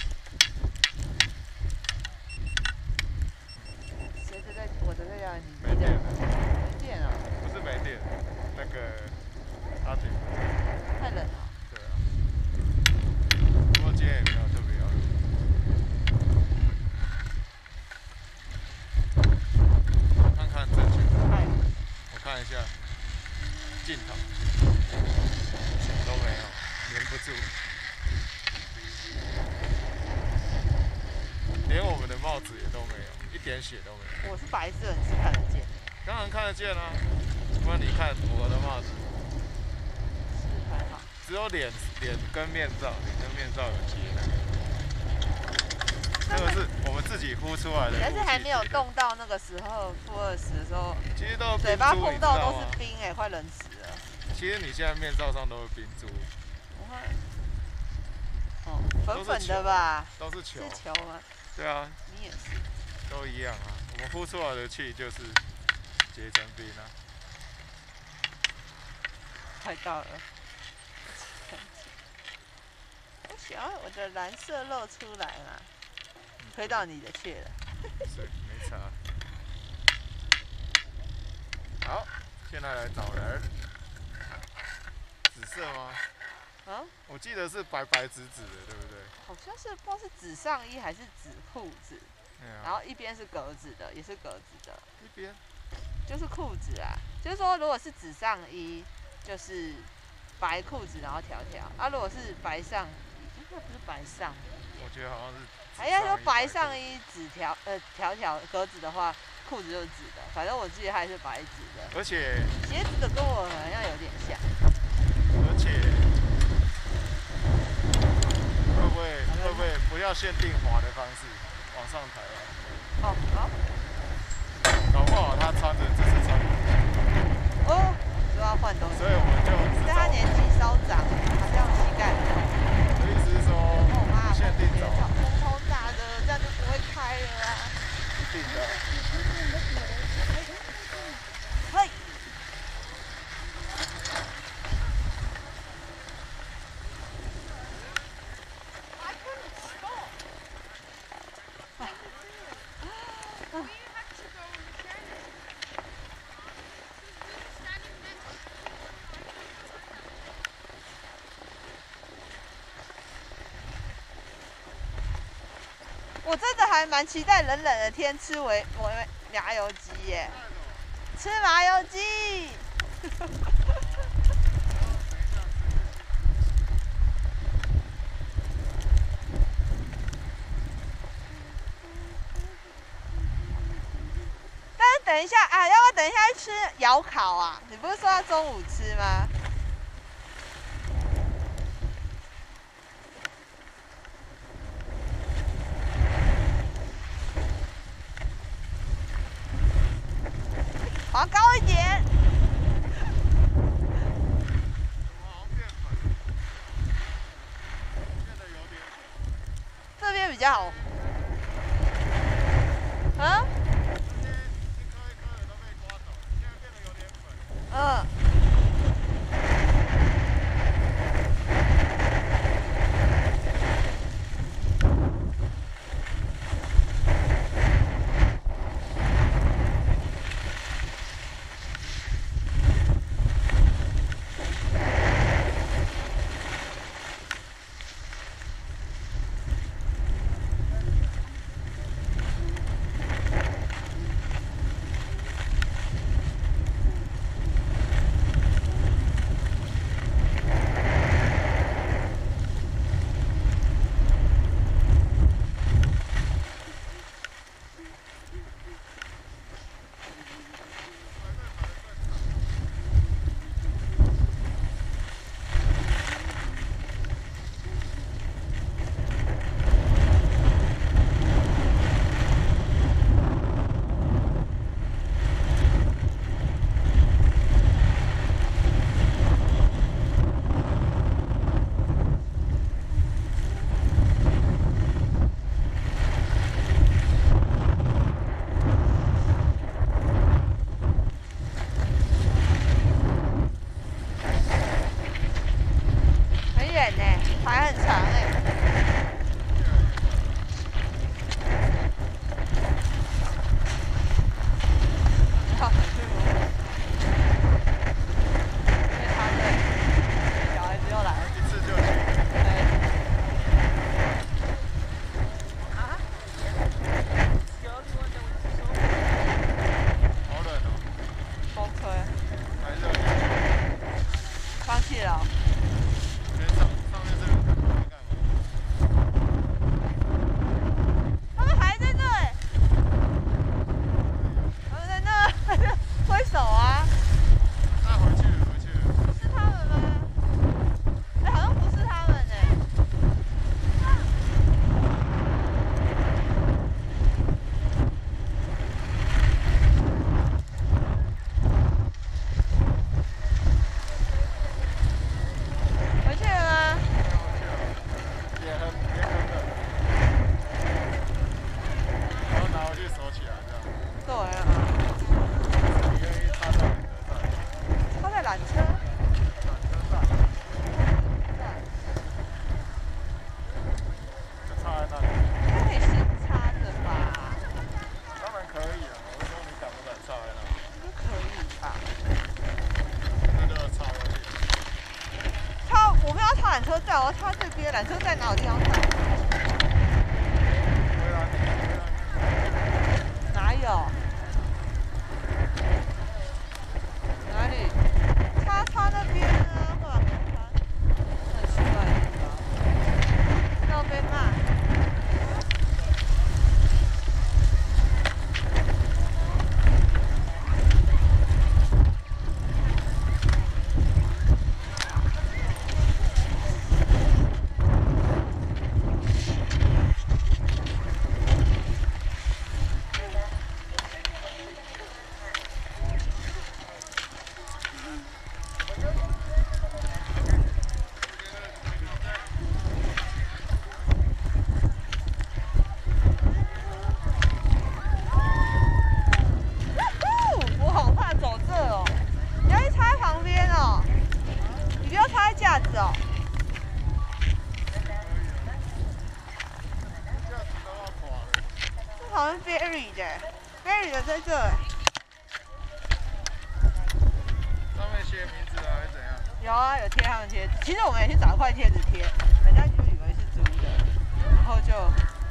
谁在在？我的在家，你没电了。 没电啊？ 不是没电，那个阿婷。 太冷了。 对啊。不过今天也没有特别要录。看看正确。我看一下镜头，什么都没有，连不住。连我们的帽子也都没有，一点血都没有。 我是白色，你是看得见？ 当然看得见啊，不然你看我的帽子， 是还好。 只有脸脸跟面罩，脸跟面罩有接那个，那个是我们自己呼出来的。 但是还没有冻到那个时候，负二十的时候， 其实都嘴巴碰到都是冰哎、欸，快冷死了。 其实你现在面罩上都是冰珠。 不会。哦，粉粉的吧？ 都是球。 是球吗？ 对啊。 你也是。 都一样啊，我们呼出来的气就是结成冰啊。 快到了。我想要我的蓝色露出来嘛，推到你的去了。 是，没差。好，现在来找人。紫色吗？ 啊？ 我记得是白白紫紫的，对不对？ 好像是不知道是紫上衣还是紫裤子。 然后一边是格子的，也是格子的。 一边就是裤子啊，就是说如果是紫上衣，就是白裤子然后条条啊，如果是白上衣，应该不是白上衣， 我觉得好像是。 还要说白上衣紫条呃条条格子的话，裤子就是紫的，反正我记得还是白紫的。 而且鞋子的跟我好像有点像。 而且会不会会不会不要限定滑的方式往上抬啊？ 哦好。 搞不好他穿着只是穿拖鞋。 哦，就要换东西。 所以我们就。 但他年纪稍长，好像膝盖。 我的意思是说，不限定走。 风超大的，这样就不会开了啊。 一定的。 嘿。我真的还蛮期待冷冷的天吃维维麻油鸡耶，吃麻油鸡。但是等一下啊，要不要等一下去吃窑烤啊？你不是说要中午吃吗？滑高一点。这边比较好。啊？嗯。缆车在哦，它这边缆车在哪有地方看？ 回来，回来。 哦。哪里？叉叉那边呢？干嘛不看？很奇怪的地方。要被骂。哦，这好像 Berry 的 ，Berry 的在这。 上面写名字啊，还是怎样？ 有啊，有贴他们贴纸。其实我们也去找块贴纸贴，人家就以为是租的，然后就。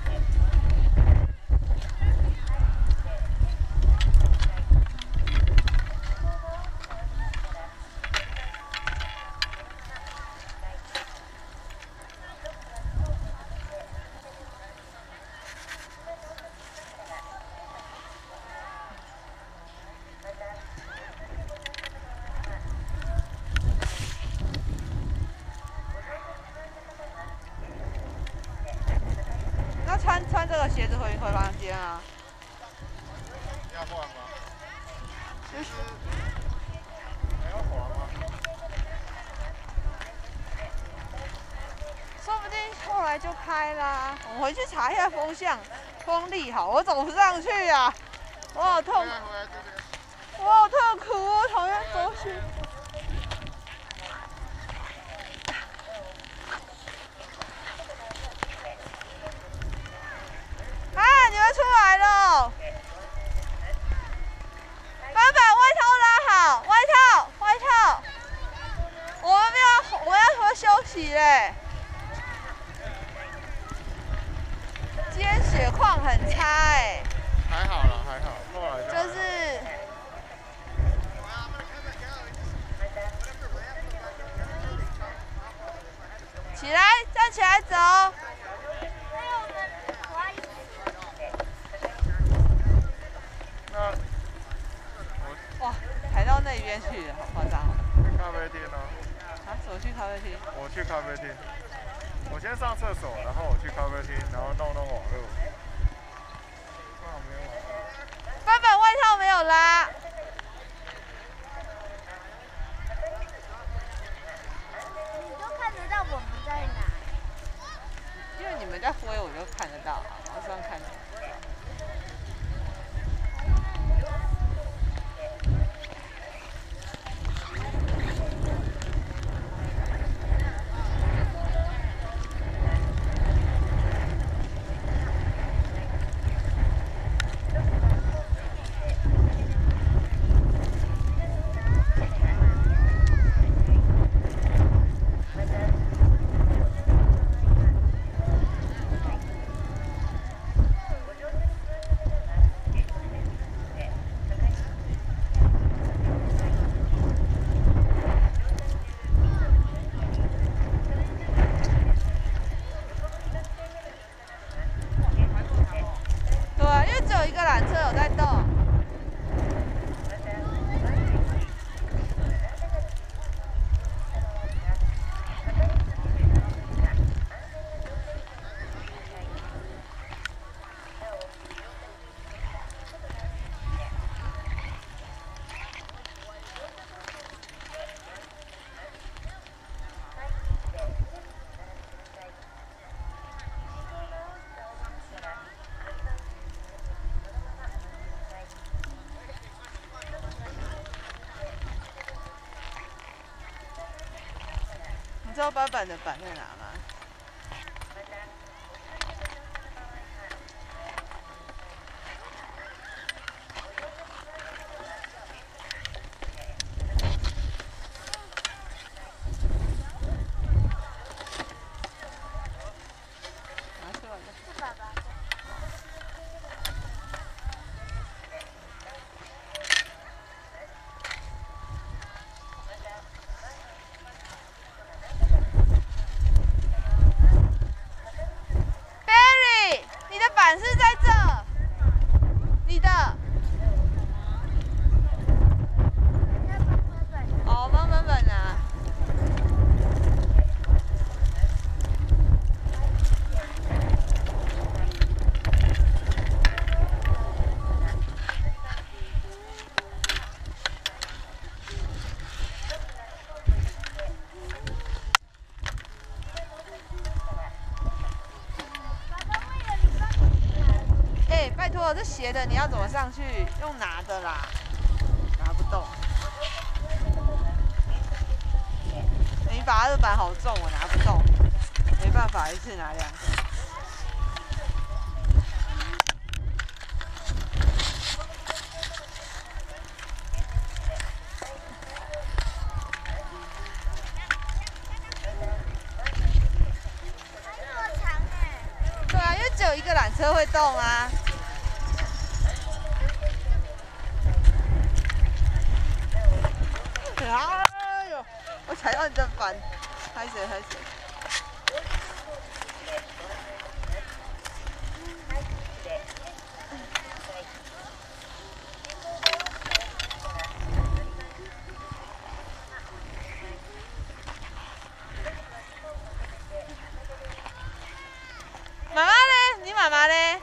穿穿这个鞋子回回房间啊？ 要换吗？其实还要滑吗？ 说不定后来就开啦。我们回去查一下风向，风力好，我走不上去啊！我好痛，我好痛苦，我讨厌走去。啊！你们出来了！班板外套拉好，外套，外套。我们没有，我要说休息嘞。今天雪况很差哎。 还好啦，还好，后来就。 就是。起来，站起来走。 那哇，抬到那边去了，好夸张！ 去咖啡厅呢？ 啊，怎么去咖啡厅？ 我去咖啡厅，我先上厕所，然后我去咖啡厅，然后弄弄网络。刚好没有网络。 班板外套没有拉。 你都看得到我们在哪？ 因为你们在挥，我就看得到，我希望看得到。只有一个缆车有在动。你知道板板的板在哪吗？拿出来了。 是爸爸。 斜的，你要怎么上去？用拿的啦，拿不动。你把二板好重，我拿不动，没办法，一次拿两个。对啊，因为只有一个缆车会动啊。哎呦，我踩到你的板，拍谁拍谁。妈妈嘞？你妈妈嘞？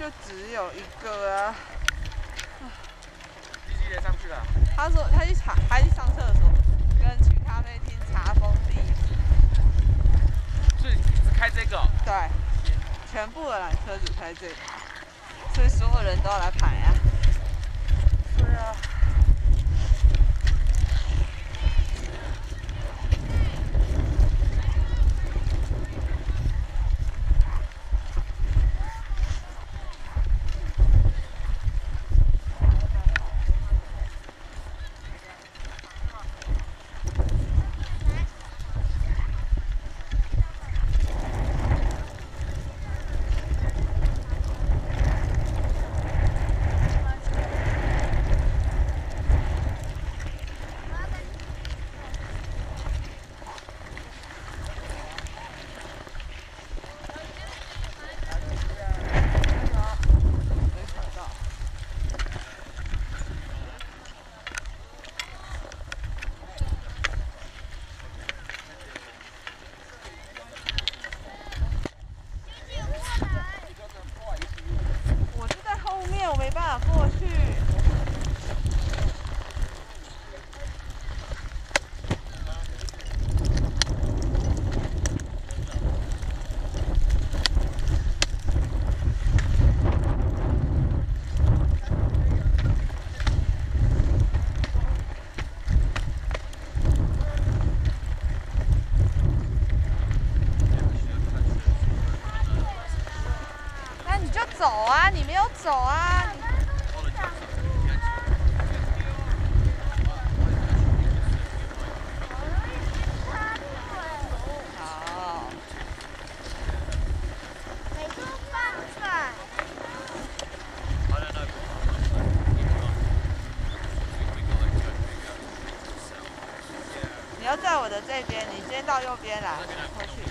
就只有一个啊。 你几点上去了？ 他说他去查，他去上厕所，跟去咖啡厅查封地址。 所以只开这个、哦？ 对，全部的缆车只开这个，所以所有人都要来排啊。对啊。我没办法过去。那你就走啊，你没有走啊。你要在我的这边，你先到右边来，过去。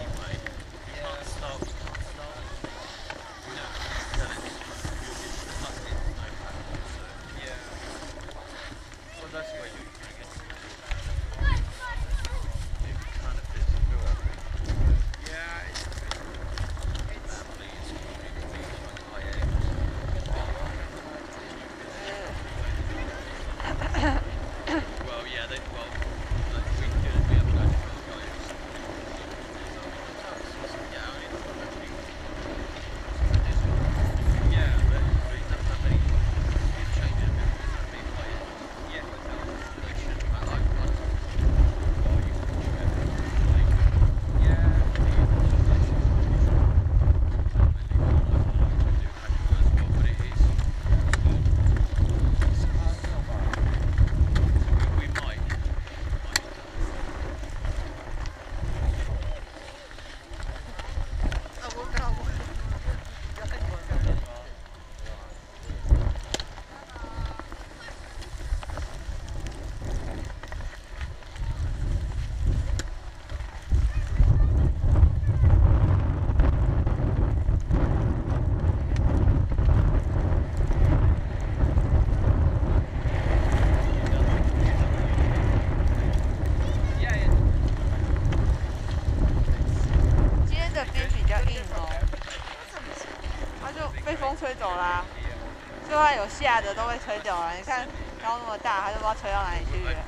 吹走啦，就算有下的都被吹走了。你看高那么大，它就不知道吹到哪里去了。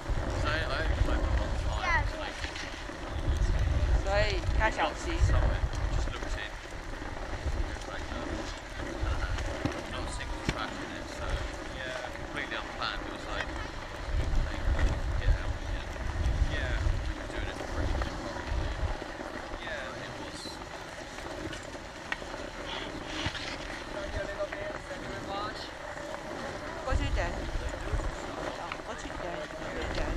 所以要小心。过去等，过去等，过去等。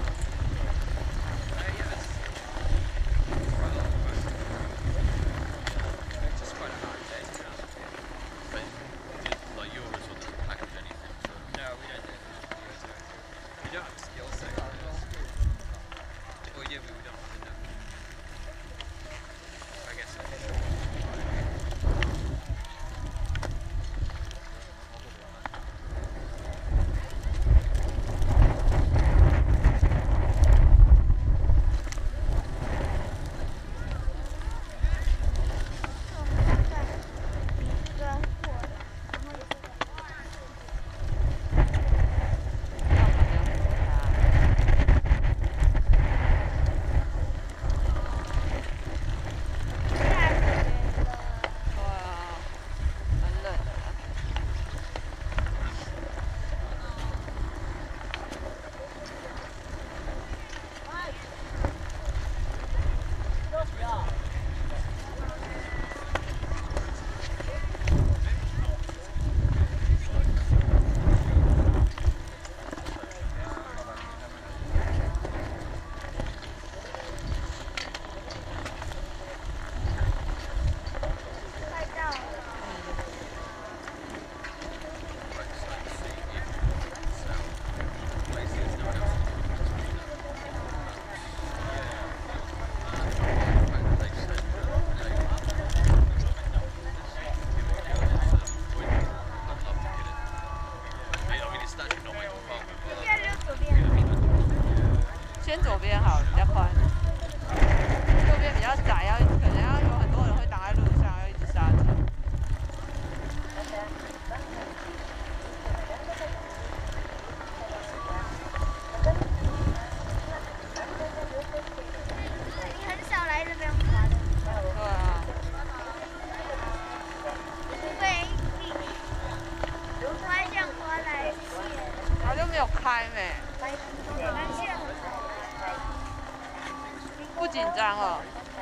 紧张哦。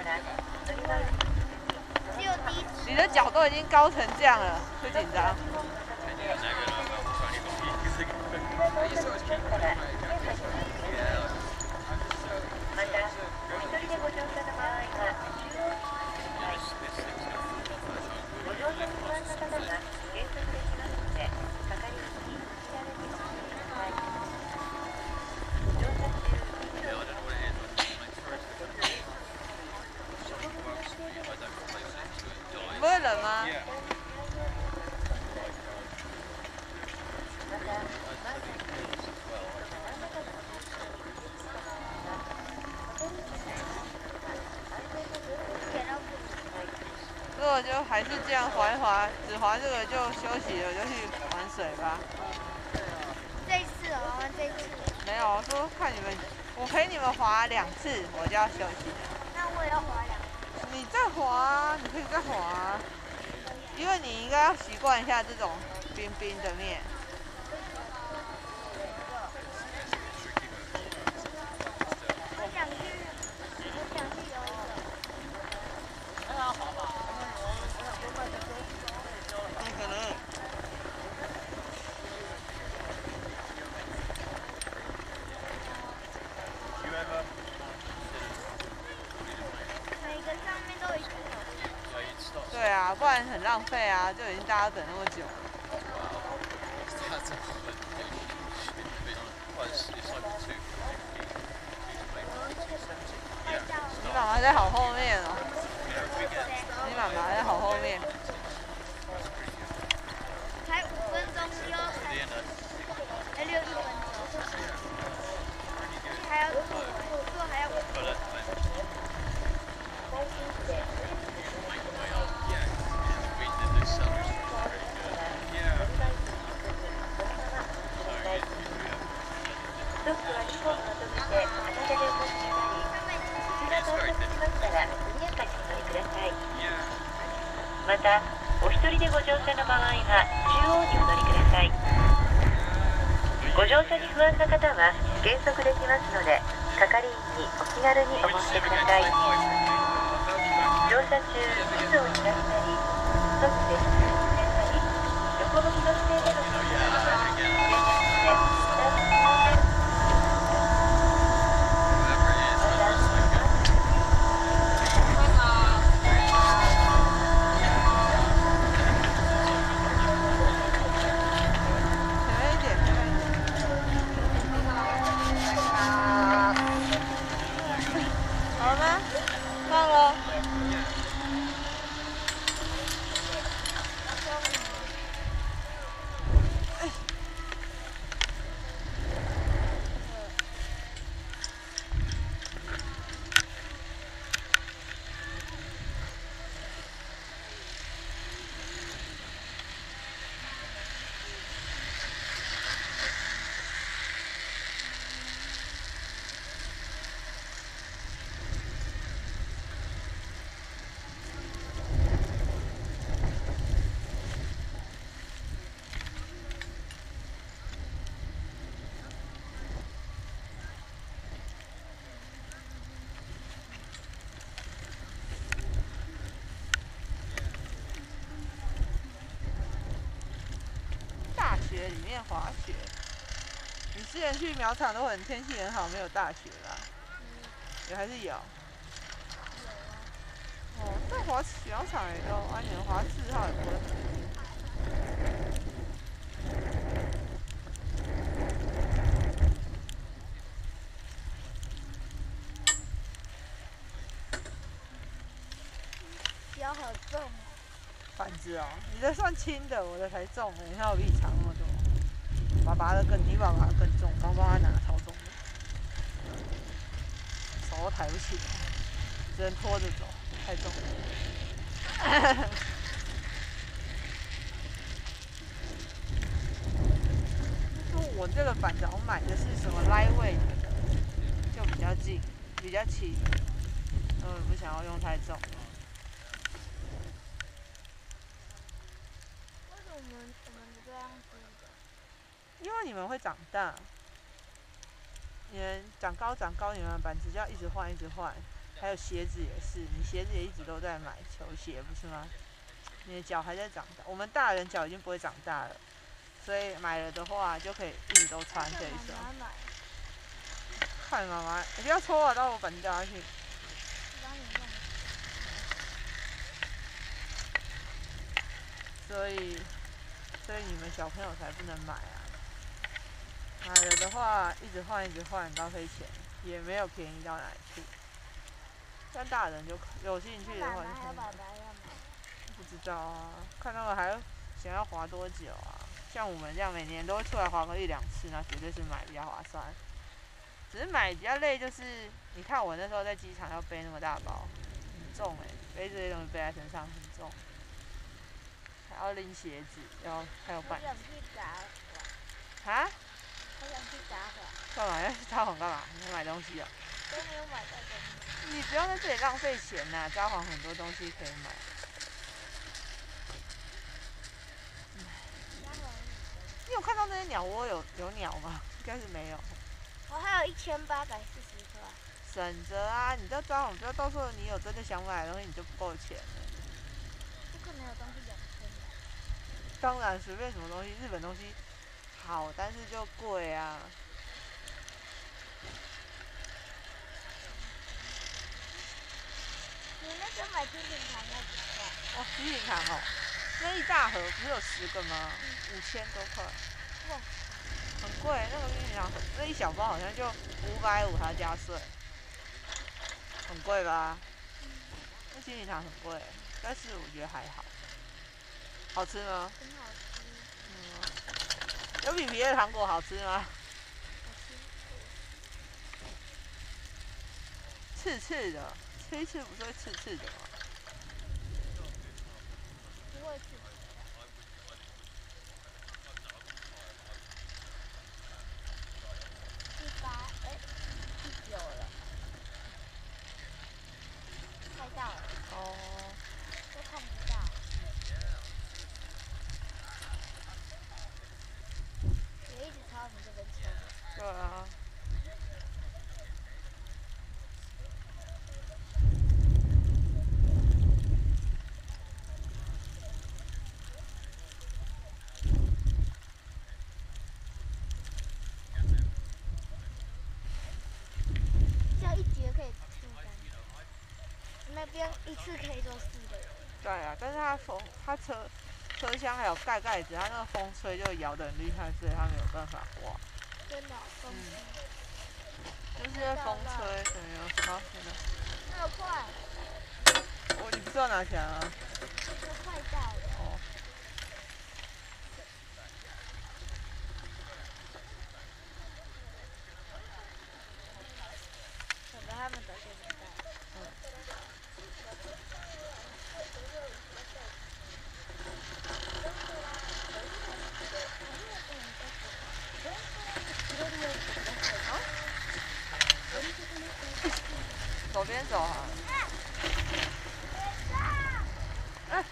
只有第一次。 你的脚都已经高成这样了，会紧张。不会冷吗？如果就还是这样滑一滑，只滑这个就休息了，就去玩水吧。 这一次哦，玩这一次。 没有，我说看你们，我陪你们滑两次，我就要休息了。 那我也要滑两次。 你再滑啊，你可以再滑啊，因为你应该要习惯一下这种冰冰的面。 我想去，我想去游泳。 不可能。 每个上面都有一个。 对啊，不然很浪费啊，就已经大家等那么久。你妈妈在好后面哦。你妈妈在好后面。 才五分钟就才六十分钟，还要做做还要五分钟。 ストックはにほんまとめて片手でお持ちになり、水が到着しましたら速やかにお乗りください。また、お一人でご乗車の場合は中央にお乗りください。ご乗車に不安な方は減速できますので、係員にお気軽にお申し出ください。乗車中、地図を開いたり、ストップで視線を触れたり、横向きの姿勢での操作は危険ですので、 里面滑雪，你之前去苗场都很天气很好，没有大雪啦，也还是有。哦，在滑苗场也都，啊，你们滑四号也不会很。 脚好重。 板子哦，你的算轻的，我的才重，你看我比你长那么多。爸爸的更，你爸爸的更重，刚帮他拿超重的，手都抬不起来，只能拖着走，太重了。说我这个板子我买的是什么 lightweight 的，就比较近，比较轻，我也不想要用太重。因为你们会长大，你们长高长高，你们的板子就要一直换一直换， 还有鞋子也是，你鞋子也一直都在买球鞋，不是吗？你的脚还在长大，我们大人脚已经不会长大了，所以买了的话就可以一直都穿这一双。看妈妈，你不要戳我，到我本掉下去。所以，所以你们小朋友才不能买啊！买了的话，一直换一直换，浪费钱，也没有便宜到哪里去。但大人就有兴趣的话，不知道啊，看他们还想要滑多久啊？像我们这样每年都会出来滑个一两次，那绝对是买比较划算。只是买比较累，就是你看我那时候在机场要背那么大包，很重哎、欸，背这些东西背在身上很重，还要拎鞋子，要还有板子。啊？ 我想去札幌。 干嘛要去札幌干嘛？你要买东西啊？ 都没有买到东西。 你不要在这里浪费钱呐、啊！札幌很多东西可以买。你有看到那些鸟窝有有鸟吗？应该是没有。 我还有一千八百四十块。 省着啊！你到札幌，不要到时候你有真的想买的东西，你就不够钱了。 不可能有东西两千吧？ 当然，随便什么东西，日本东西好，但是就贵啊。 你那时候买天品糖要几块？ 哦，天品糖哦，那一大盒不是有十个吗？五千多块。 哇， 很贵，那个天品糖，那一小包好像就五百五，还加税，很贵吧？那天品糖很贵，但是我觉得还好。好吃吗？ 很好吃。 嗯。有比别的糖果好吃吗？刺刺的，吃一次不是会刺刺的吗？ 不会刺。第八，哎，第九了。快到了。 哦。 都看不到。也一直朝你这边冲。 对啊。 这样一节可以出三个。那边一次可以坐四个人。 对啊，但是它风，它车车厢还有盖盖子，它那个风吹就摇得很厉害，所以它没有办法滑。 真的，风吹。就是因为风吹，怎么样？好，真的。 那么快。 我你不是要拿起来吗？ 都快到了。 哦。 等着他们走现在。 嗯。左边走好了。嗯。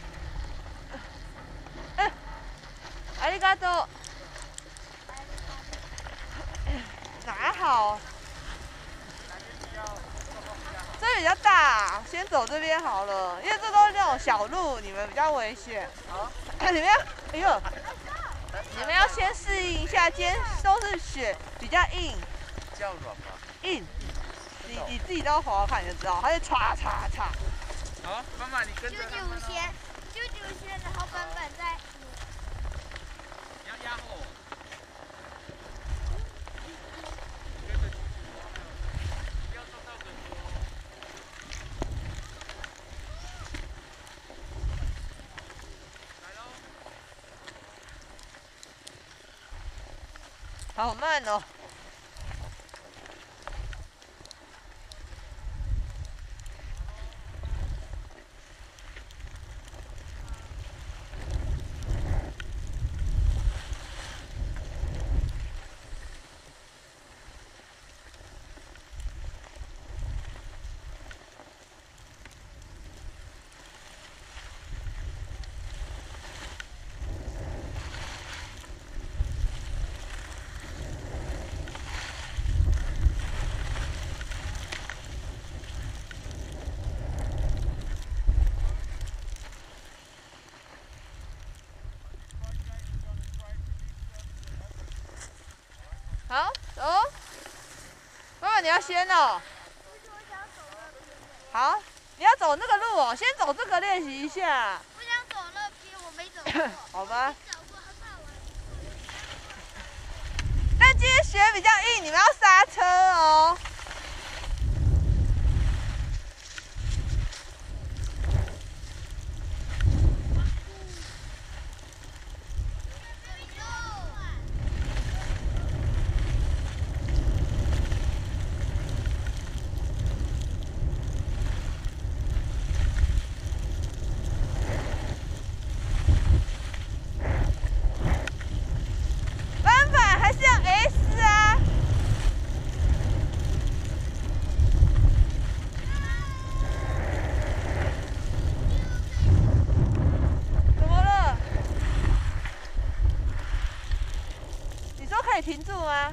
嗯。ありがとう。哪好？这比较大，先走这边好了，因为这都是那种小路，你们比较危险。好。你们要，哎呦，你们要先适应一下，今天都是雪，比较硬。 比较软吗？ 硬。你你自己到滑看你就知道，它就唰唰唰。 好，妈妈你跟着。 啾啾先，啾啾先，然后板板再。 你要压后。 好慢哦。 要先哦。好，你要走那个路哦，先走这个练习一下。 我想走那边，我没走过。 好吧。但今天雪比较硬，你们要刹车哦。停住吗？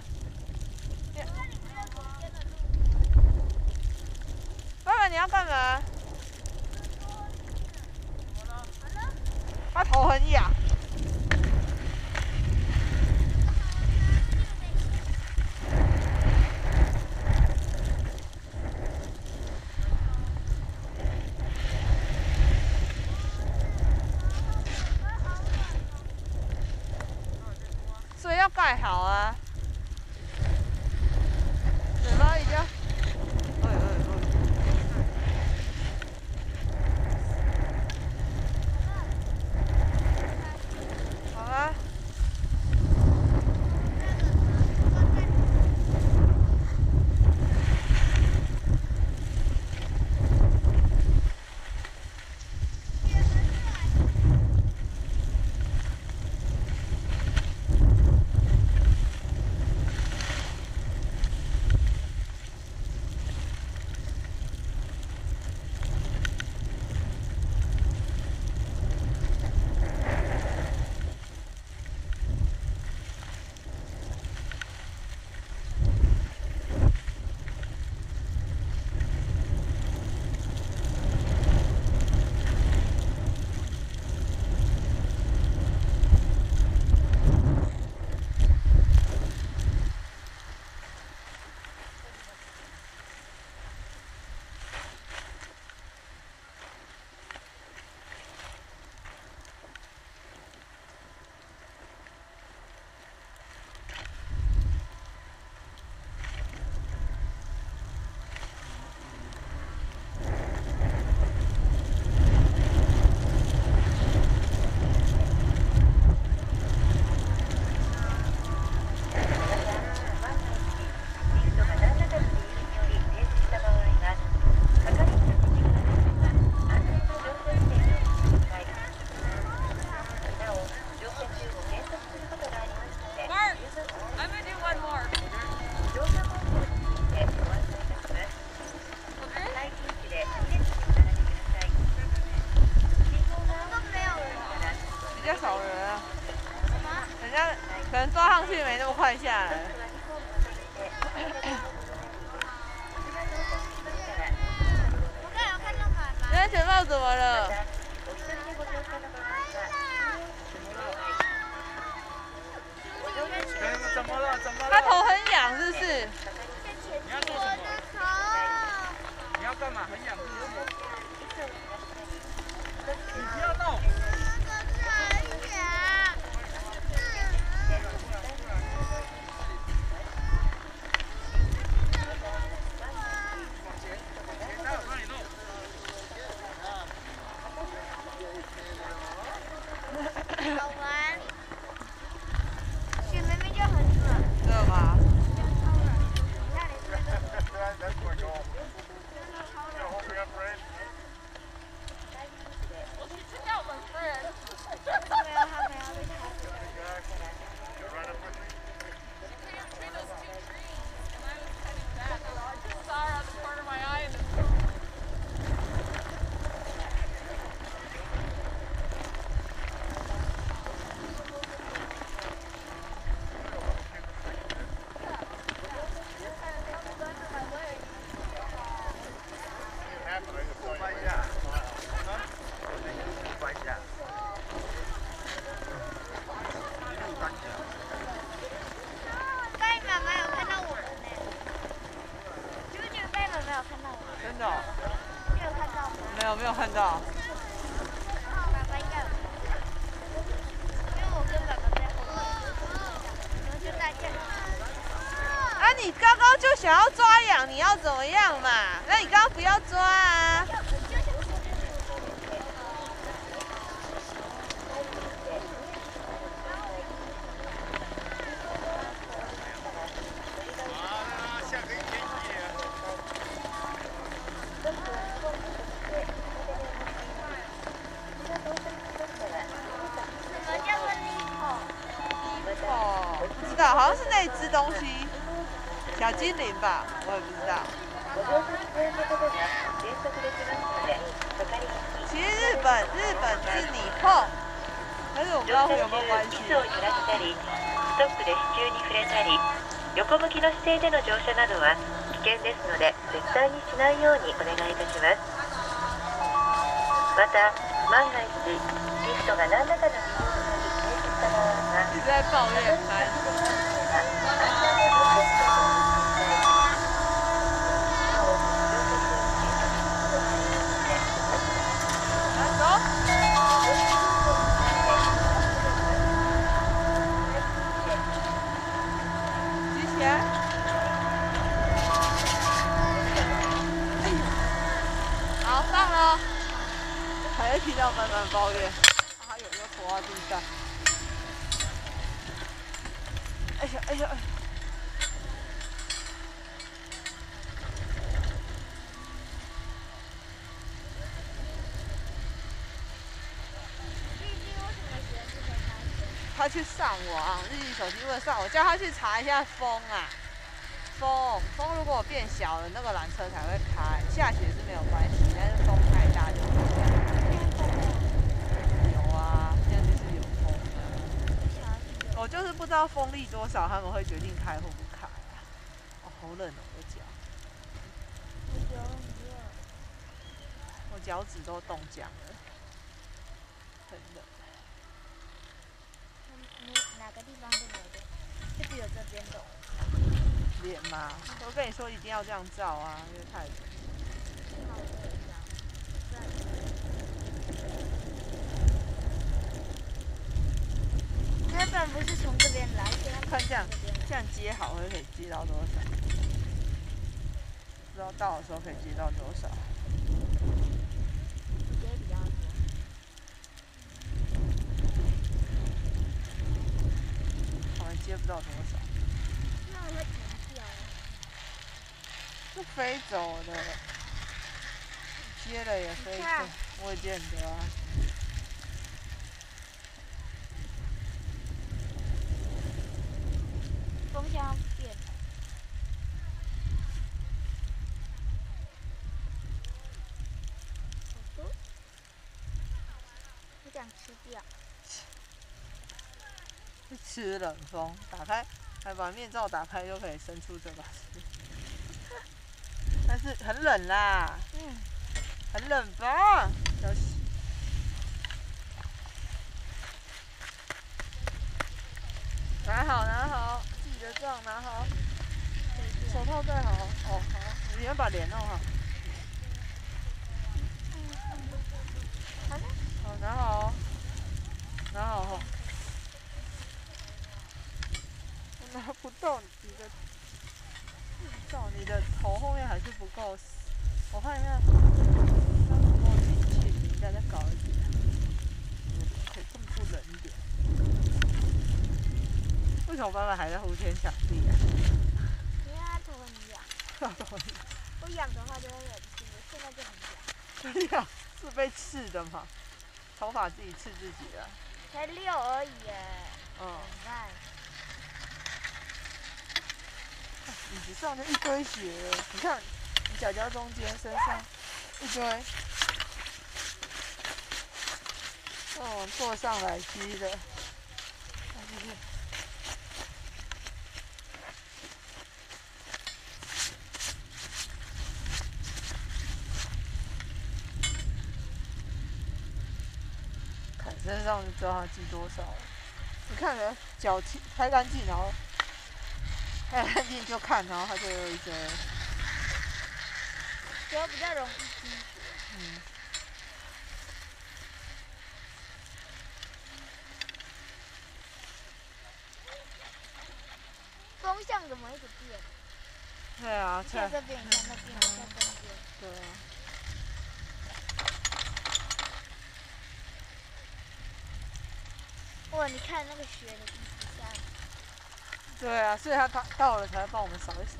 爸爸，你要干嘛？他头很痒。所以要盖好啊。嘴巴已经，哎哎哎。好啊。可能抓上去没那么快下来。 我刚有看到妈妈。 你安全帽怎么了？ 怎么了？怎么了？ 他头很痒，是不是？ 你要做什么？你要干嘛？很痒是不是？你不要动。 好玩，雪明明就很准。 知道吗？ 看到。 爸爸应该有，因为我跟爸爸在后面，然后就在这里。 啊，你刚刚就想要抓痒，你要怎么样嘛？那你刚刚不要抓啊。好像是那只东西，小精灵吧，我也不知道。其实日本日本是你碰，但是我不知道会有没有关系。 ストップで支柱に触れたり、横向きの姿勢での乗車などは危険ですので絶対にしないようにお願いいたします。また万が一リフトが何らかの理由により停止した場合は。 一直在抱怨烦。好，上了。还在听到慢慢抱怨，还有没有拖到地上？哎呀哎呀！他去上网，日历手机问上，我叫他去查一下风啊。风风如果变小了，那个缆车才会开。下雪是没有关系，但是风太大就不会。有啊，现在就是有风啊。我就是不知道风力多少，他们会决定开或不开啊。哦，好冷哦，我的脚。 我脚很热。 我脚趾都冻僵了，很冷。 你哪个地方都没有，就只有这边冻。 脸嘛，我跟你说一定要这样照啊，因为太冷。 那本不是从这边来， 看这样，这样接好会可以接到多少？不知道到的时候可以接到多少。 接比较多。 好像接不到多少。 那我会停掉。 是飞走的，接了也飞走，我也见得啊。 风向变了。我想吃掉。 吃冷风，打开，还把面罩打开就可以伸出这把吃。但是很冷啦，嗯，很冷吧？小心。拿好，拿好，自己的杖拿好，手套戴好。哦，好，你先把脸弄好。 好的。 好，拿好，拿好哈。我拿不到你的。照你的头后面还是不够，我看一下，它不够紧气，你应该再搞一点，可以更不冷一点。为什么爸爸还在呼天抢地啊？ 因为他头很痒。我痒的话就会冷气，我现在就很痒。 痒是被刺的吗？头发自己刺自己的。 才六而已耶。 嗯。 很慢。 椅子上就一堆雪了，你看，你脚脚中间、身上一堆，哦，坐上来积的，看这些，看身上就知道它积多少了。你看人脚踢拍干净，然后。拍干净就看，然后它就有一堆。 脚比较容易积雪。 嗯。 怎么一直变？ 对啊， 一下这边，一下那边，一下中间。 对啊。 哇，你看那个雪的椅子下。 对啊，所以他到到了才会帮我们扫一扫。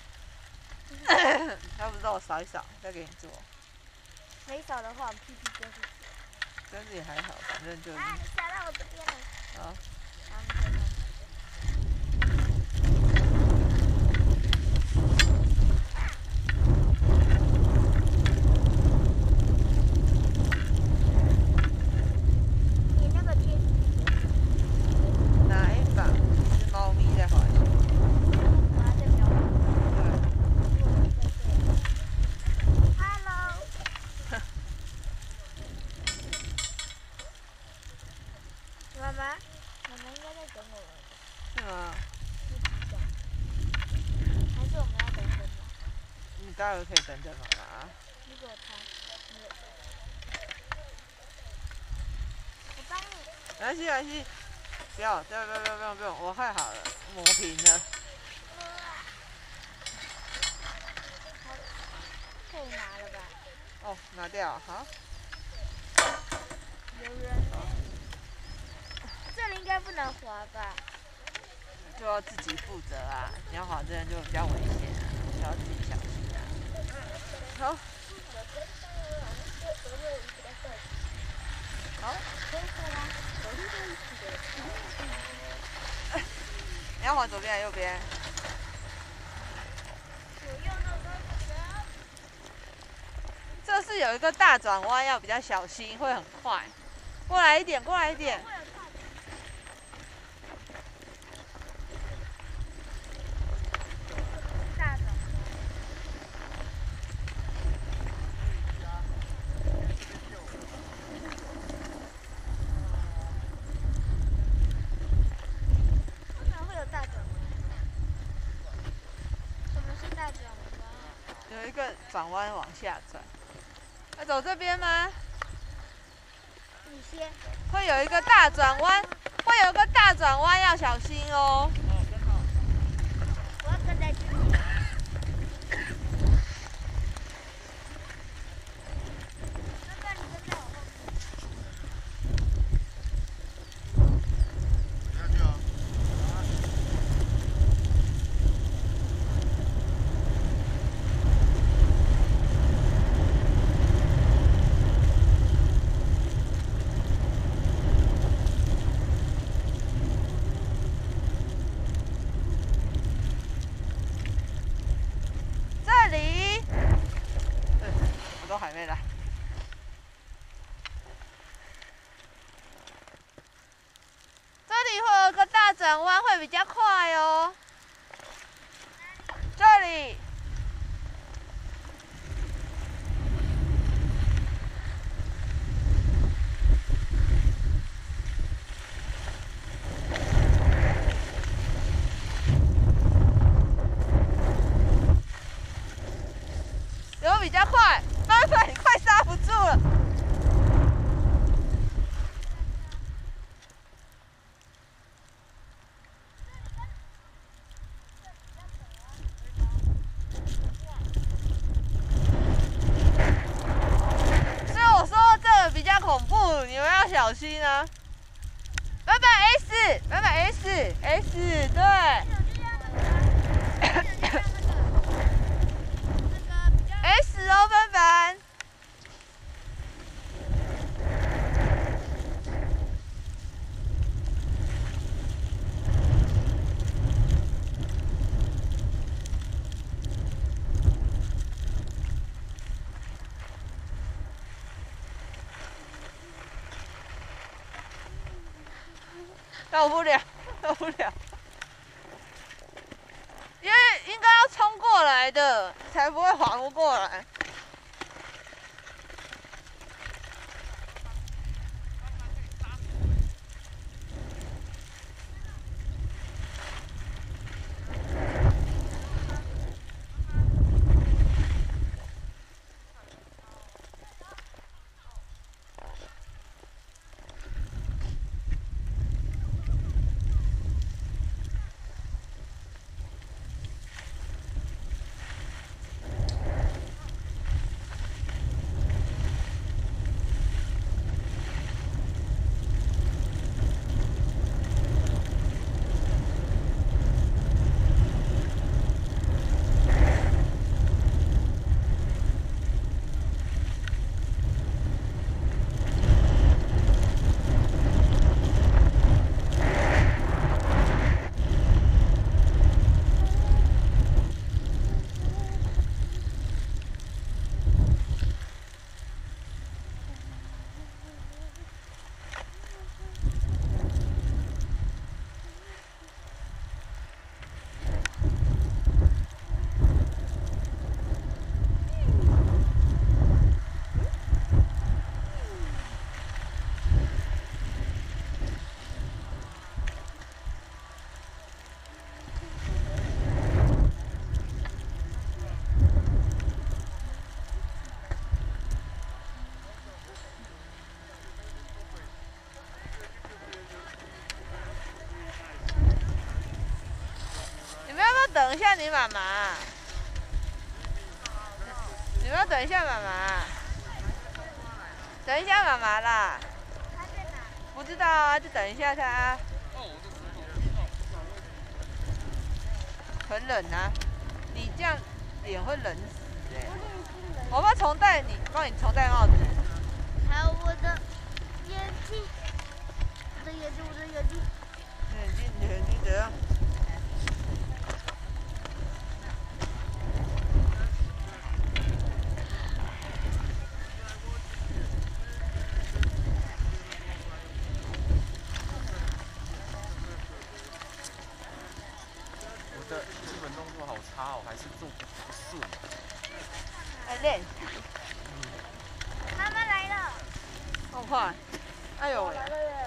他不知道我扫一扫，再给你做。 没扫的话，我屁屁就是。 但是也还好，反正就。 啊！你扫到我这边了。 好。 然后你再弄。你那个贴。 哪一把？是猫咪在滑雪。 我还在瞄。 对。 Hello。妈妈，妈妈应该在等我们。 是吗？ 不知道。还是我们要等等吗？ 你待会可以等等妈妈。 如果他，我帮你。 没关系，没关系，不要，不要，不要，不要，不用，不用，我快好了，磨平了。 可以拿了吧？ 哦，拿掉，好。 有人。这里应该不能滑吧？ 就要自己负责啊！你要滑这边就比较危险啊，需要自己小心啊。好。好。你要滑左边还是右边？这是有一个大转弯，要比较小心，会很快。过来一点，过来一点。有一个转弯往下转，要走这边吗？ 你先。 会有一个大转弯，会有一个大转弯，要小心哦。 我要跟在前面。哥哥，你跟在我后面。 下去啊。 都还没来。这里会有个大转弯，会比较快哦。这里。有比较快，翻翻你快刹不住了。所以我说这个比较恐怖，你们要小心啊。版本 S， 版本 S，S 对。S 哦，版本。到不了，到不了，因为应该要冲过来的，才不会滑不过来。 等一下你妈妈。你们要等一下妈妈。等一下妈妈啦。 他在哪？ 不知道啊，就等一下她。很冷啊，你这样脸会冷死哎、欸。我帮重戴你，帮你重戴帽子。 还有我的眼睛，我的眼睛，我的眼睛。 眼睛，你的眼睛怎样？ 我的基本动作好差哦，还是做不不顺。 哎练。 妈妈来了。 好快！哎呦喂！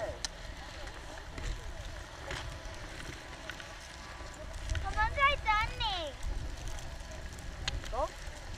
我们在等你。 走。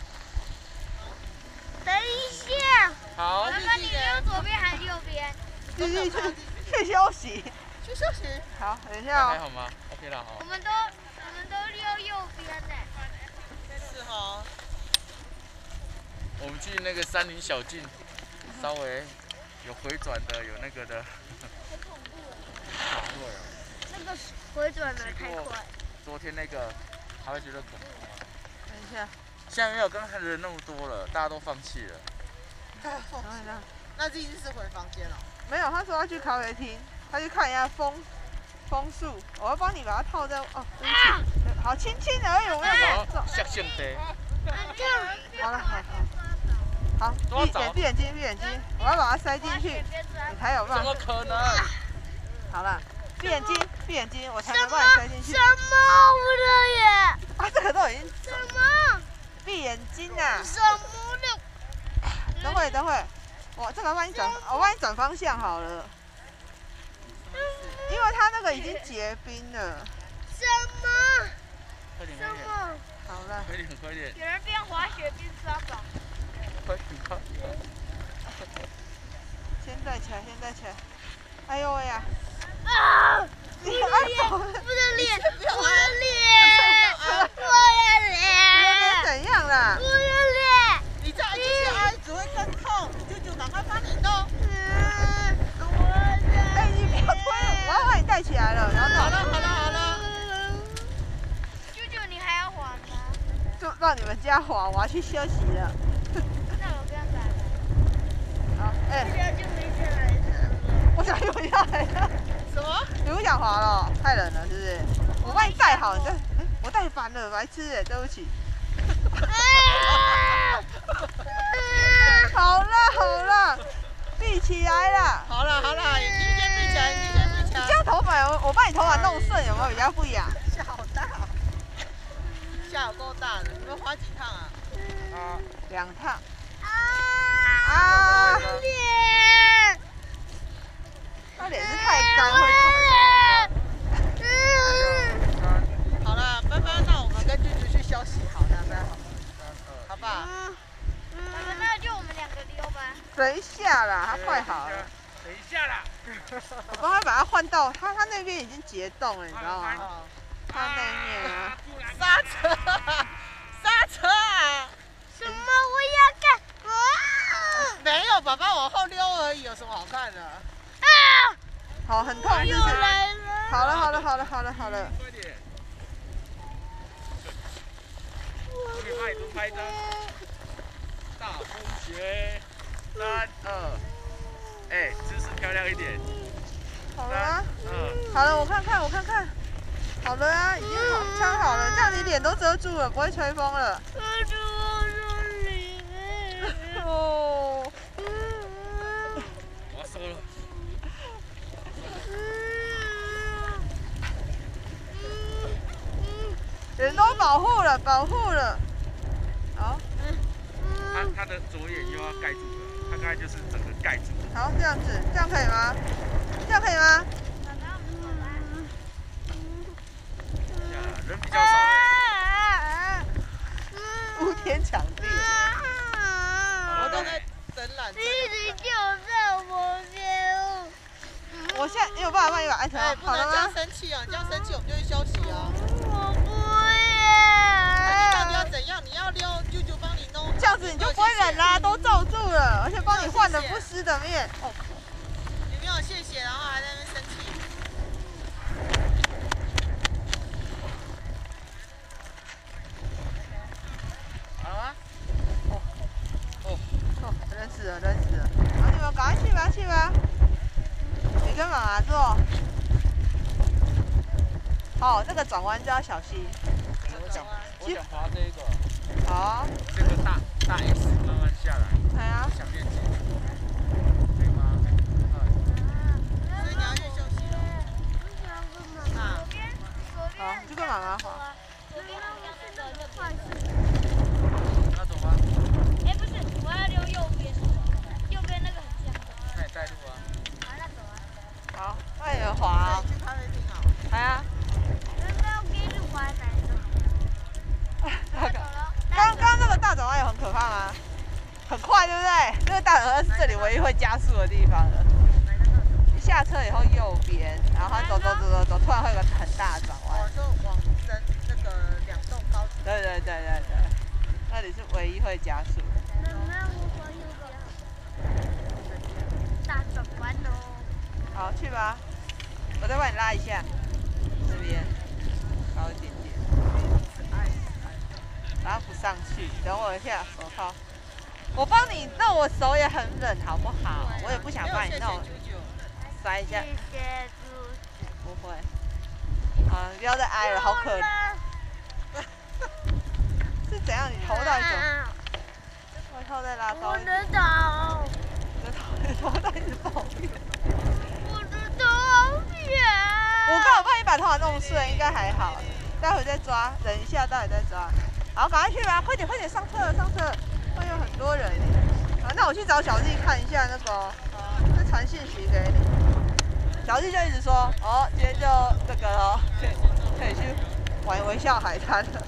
等一下。 好。 妈妈，你溜左边还是右边？ 去去去去休息。 去休息。 好，等一下哦。 还好吗 ？OK 了，好。 我们都我们都溜右边呢。 是哈。 我们去那个山林小径，稍微有回转的，有那个的。 太恐怖了。 对。 那个回转的太快。 昨天那个，还会觉得恐怖吗？ 等一下。 现在没有刚才的人那么多了，大家都放弃了。 放弃了。 那这一次是回房间了？ 没有，他说要去咖啡厅，他去看一下枫枫树。我要帮你把它套在哦，对不起，好轻轻而已，我没有重。 像现在。 好了，好好。好，闭眼闭眼睛闭眼睛，我要把它塞进去，你才有办法。 怎么可能？ 好了，闭眼睛闭眼睛，我才能把你塞进去。 什么？我的眼！ 啊，这个都已经。 什么？ 闭眼睛啊！ 什么的？ 等会等会，我这个帮你转，我帮你转方向好了。因为它那个已经结冰了。 什么？ 快点什么？ 好了。 快点快点。 有人边滑雪边刷宝。 快点快点。 先站起来，先站起来。哎呦喂呀！ 啊！ 你要走？ 我的脸，我的脸，我的脸， 怎样啦？ 我的脸。 你再继续挨只会更痛，舅舅赶快帮你弄。 嗯，我的。 哎，你不要推，我要把你带起来了，然后好了好了好了。 舅舅，你还要滑吗？ 就让你们家滑，我要去休息了。 那我不要打了。 好，哎。 这下就没事来了。 我想又要来了。 什么？ 你不想滑了？太冷了，是不是？我帮你带好，你再，哎，我带反了，白痴哎，对不起。好了好了，闭起来了。 好了好了，眼睛先闭起来，眼睛先闭起来。 这样头发我我帮你头发弄顺，有没有比较不痒？ 下好大，下有够大的，你们滑几趟啊？ 啊，两趟。 啊！ 啊！ 脸。 他脸是太干会痛。 好了，拜拜，那我们跟舅舅去休息，好的，拜拜，好不好？ 妈妈，那就我们两个溜吧。 等一下啦，他快好了。 等一下啦。 我帮他把它换到他他那边已经结冻了，你知道吗？ 哦， 他那面啊。 刹车，刹车啊！ 什么？我要干？啊！ 没有，爸爸往后溜而已，有什么好看的？ 啊！ 好，很痛，是又不是？ 来了。 好了好了好了好了好了。 快点。我给拍图拍一张。大风雪。三二。哎，姿势漂亮一点。 好了啊。 嗯。 好了，我看看我看看。好了啊，已经好穿好了，这样你脸都遮住了，不会吹风了。 遮住我的脸。 哦。 我收了。 人都保护了，保护了。好。 他他的左眼又要盖住了，他刚才就是整个盖住。 好，这样子，这样可以吗？这样可以吗？ 人比较少哎。 呼天抢地。 我都在等缆车。 弟弟就在我旁边。 我现在有办法帮你把安全哎， 帽好了不能这样吗？ 生气啊！你这样生气，我们就去休息啊。 我不要。 怎样？你要溜，舅舅帮你弄。 这样子你就不会冷啦，都罩住了，而且帮你换了不湿的面。哦， 有没有谢谢？然后还在那边生气。 好啊。 哦哦哦，冷死了，冷死了。好，你们赶快去吧，去吧。你跟妈妈坐。哦，这个转弯就要小心。 我想，我想滑这个。 好啊。 这个大大 S 慢慢下来。 哎呀。 想练习。可以吗？ 所以你要去休息了。啊。 好，就跟妈妈滑。 左边那是那个快速。 那走吗？ 哎，不是，我要溜右边，右边那个很像。 那你带路啊。 好，那走啊。 好，那你们滑啊。 去咖啡厅啊。 哎呀。刚刚那个大转弯也很可怕吗？很快，对不对？这个大转弯是这里唯一会加速的地方了。一下车以后右边，然后走走走走走，突然会有个很大的转弯。 哦，就往深那个两栋高层。 对对对对对，那里是唯一会加速的。 大转弯喽。 好，去吧。我再帮你拉一下，这边高一点点。拉不上去，等我一下，手套。我帮你弄，我手也很冷，好不好？我也不想帮你弄，塞一下。 谢谢猪。 不会。啊，不要再挨了，好可怜。是怎样？你头到底怎么？外套再拉高一点。 我的头。 你的头，头到底是抱怨。 我的头好扁。 我刚好帮你把头发弄顺，应该还好。待会再抓，等一下，待会再抓。好，赶快去吧，快点快点上车了，上车了，会有很多人。好，那我去找小弟看一下那个，再传信息给你。小弟就一直说，哦，今天就这个咯，可以可以去玩微笑海滩了。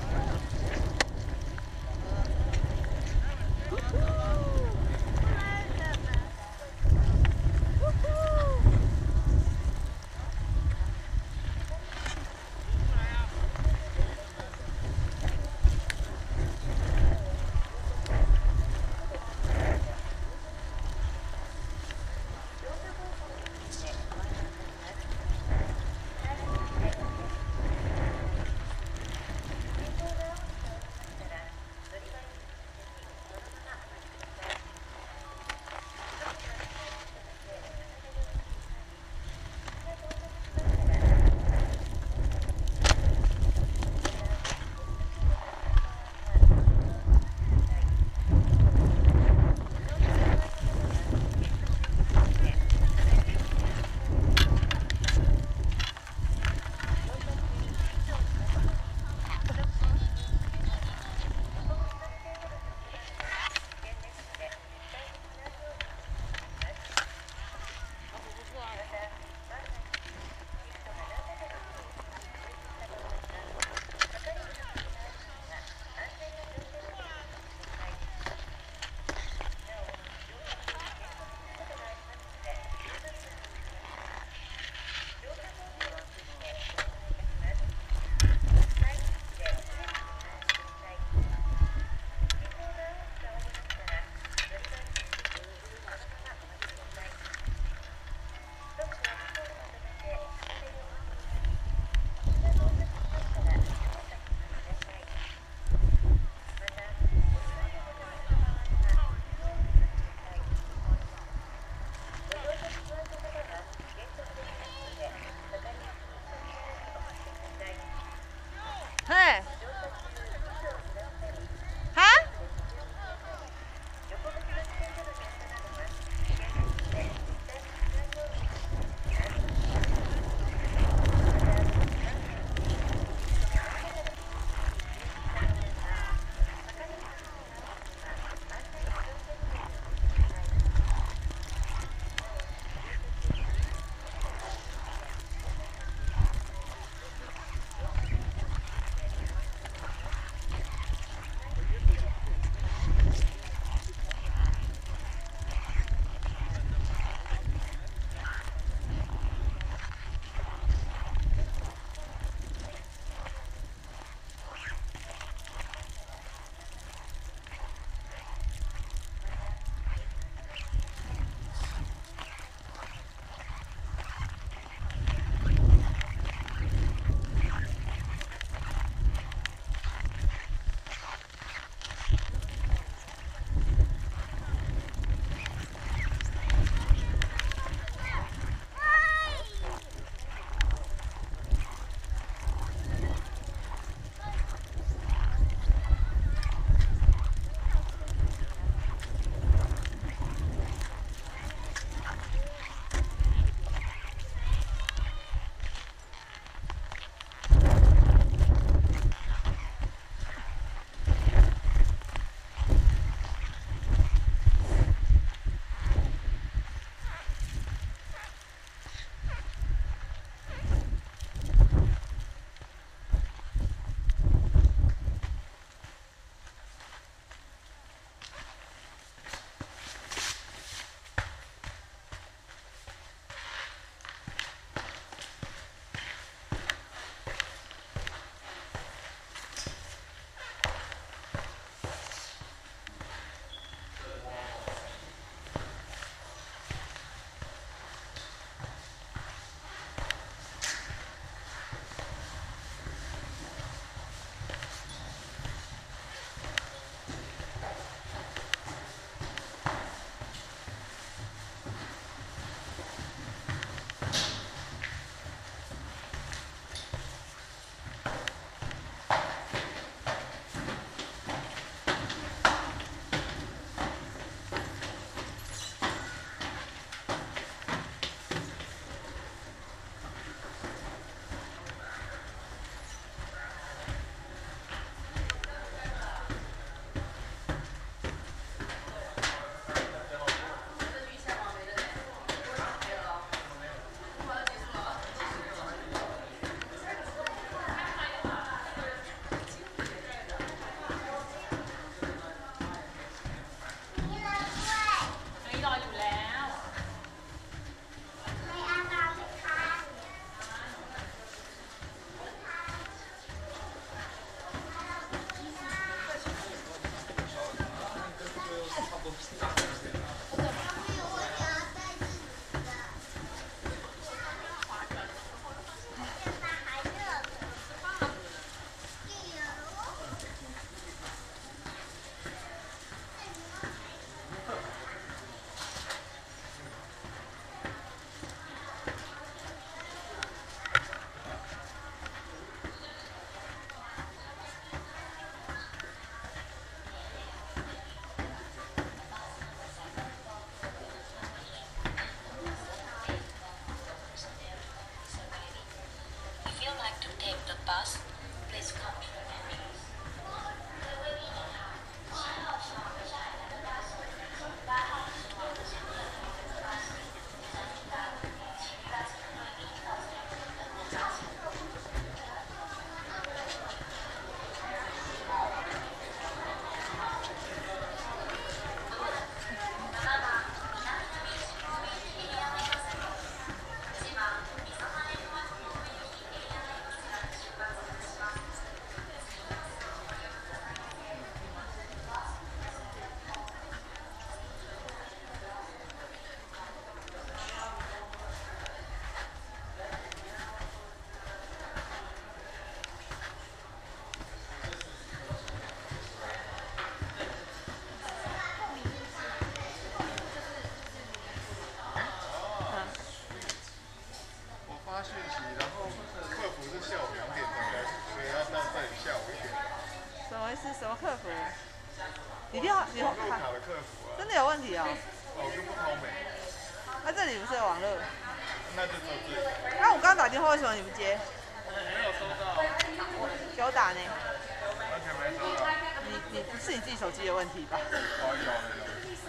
什么客服？你电话你网路卡的客服啊。 真的有问题哦？ 哦，就不通没。 那、啊、这里不是有网络？ 那就做自己。 那、啊、我刚刚打电话为什么你不接？ 没有收到。 给我打呢？ 完全没收到。 你你是你自己手机的问题吧？ 哦，有有。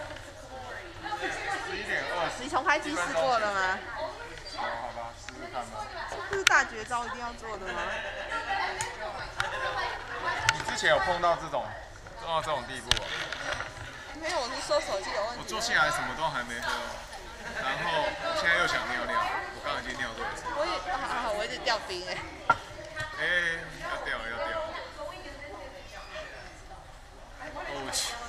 十一点二十。 你重开机试过了吗？ 好，好吧，试试看吧。 这是大绝招，一定要做的吗？ 你之前有碰到这种做到这种地步哦？ 没有，我是说手机有问题。 我坐下来什么都还没喝，然后现在又想尿尿，我刚刚已经尿过一次。 我也啊，我一直掉冰哎。 哎、欸，要掉要掉。对不起。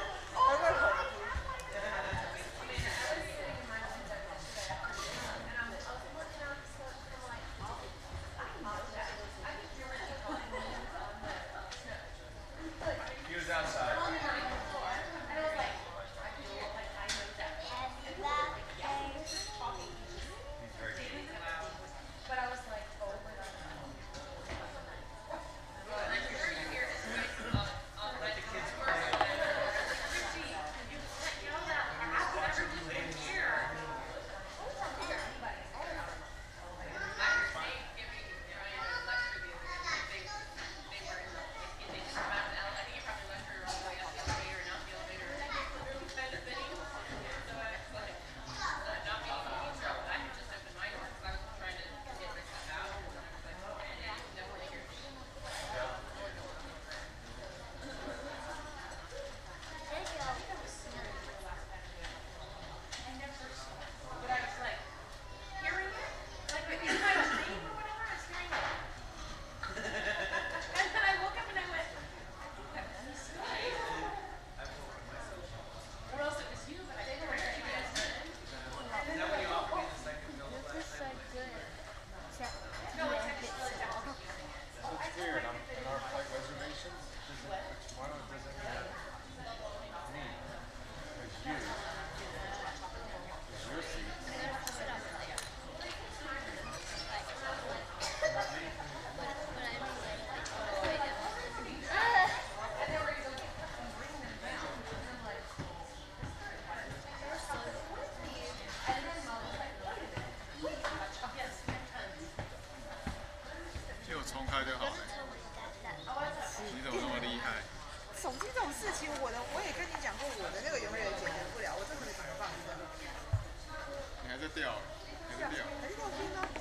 重开就好了。你怎么那么厉害？ 手机这种事情，我的我也跟你讲过，我的那个永远解决不了，我真的没办法。 你还在掉，还在掉， 还是掉冰呢？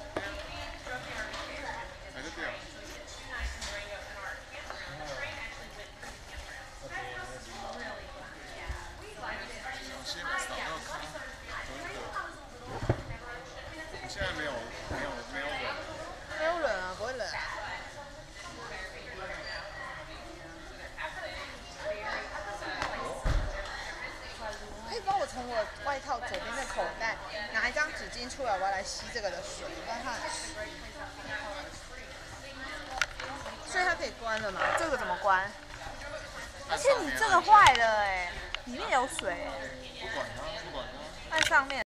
还在掉。先扫到卡，现在没有没有没有冷。 没有冷啊，不会冷。可以帮我从我外套左边的口袋拿一张纸巾出来，我要来吸这个的水，不然它很湿。所以它可以关了吗？这个怎么关？而且你这个坏了哎、欸，里面有水哎、欸。 不管它，不管它。 按上面。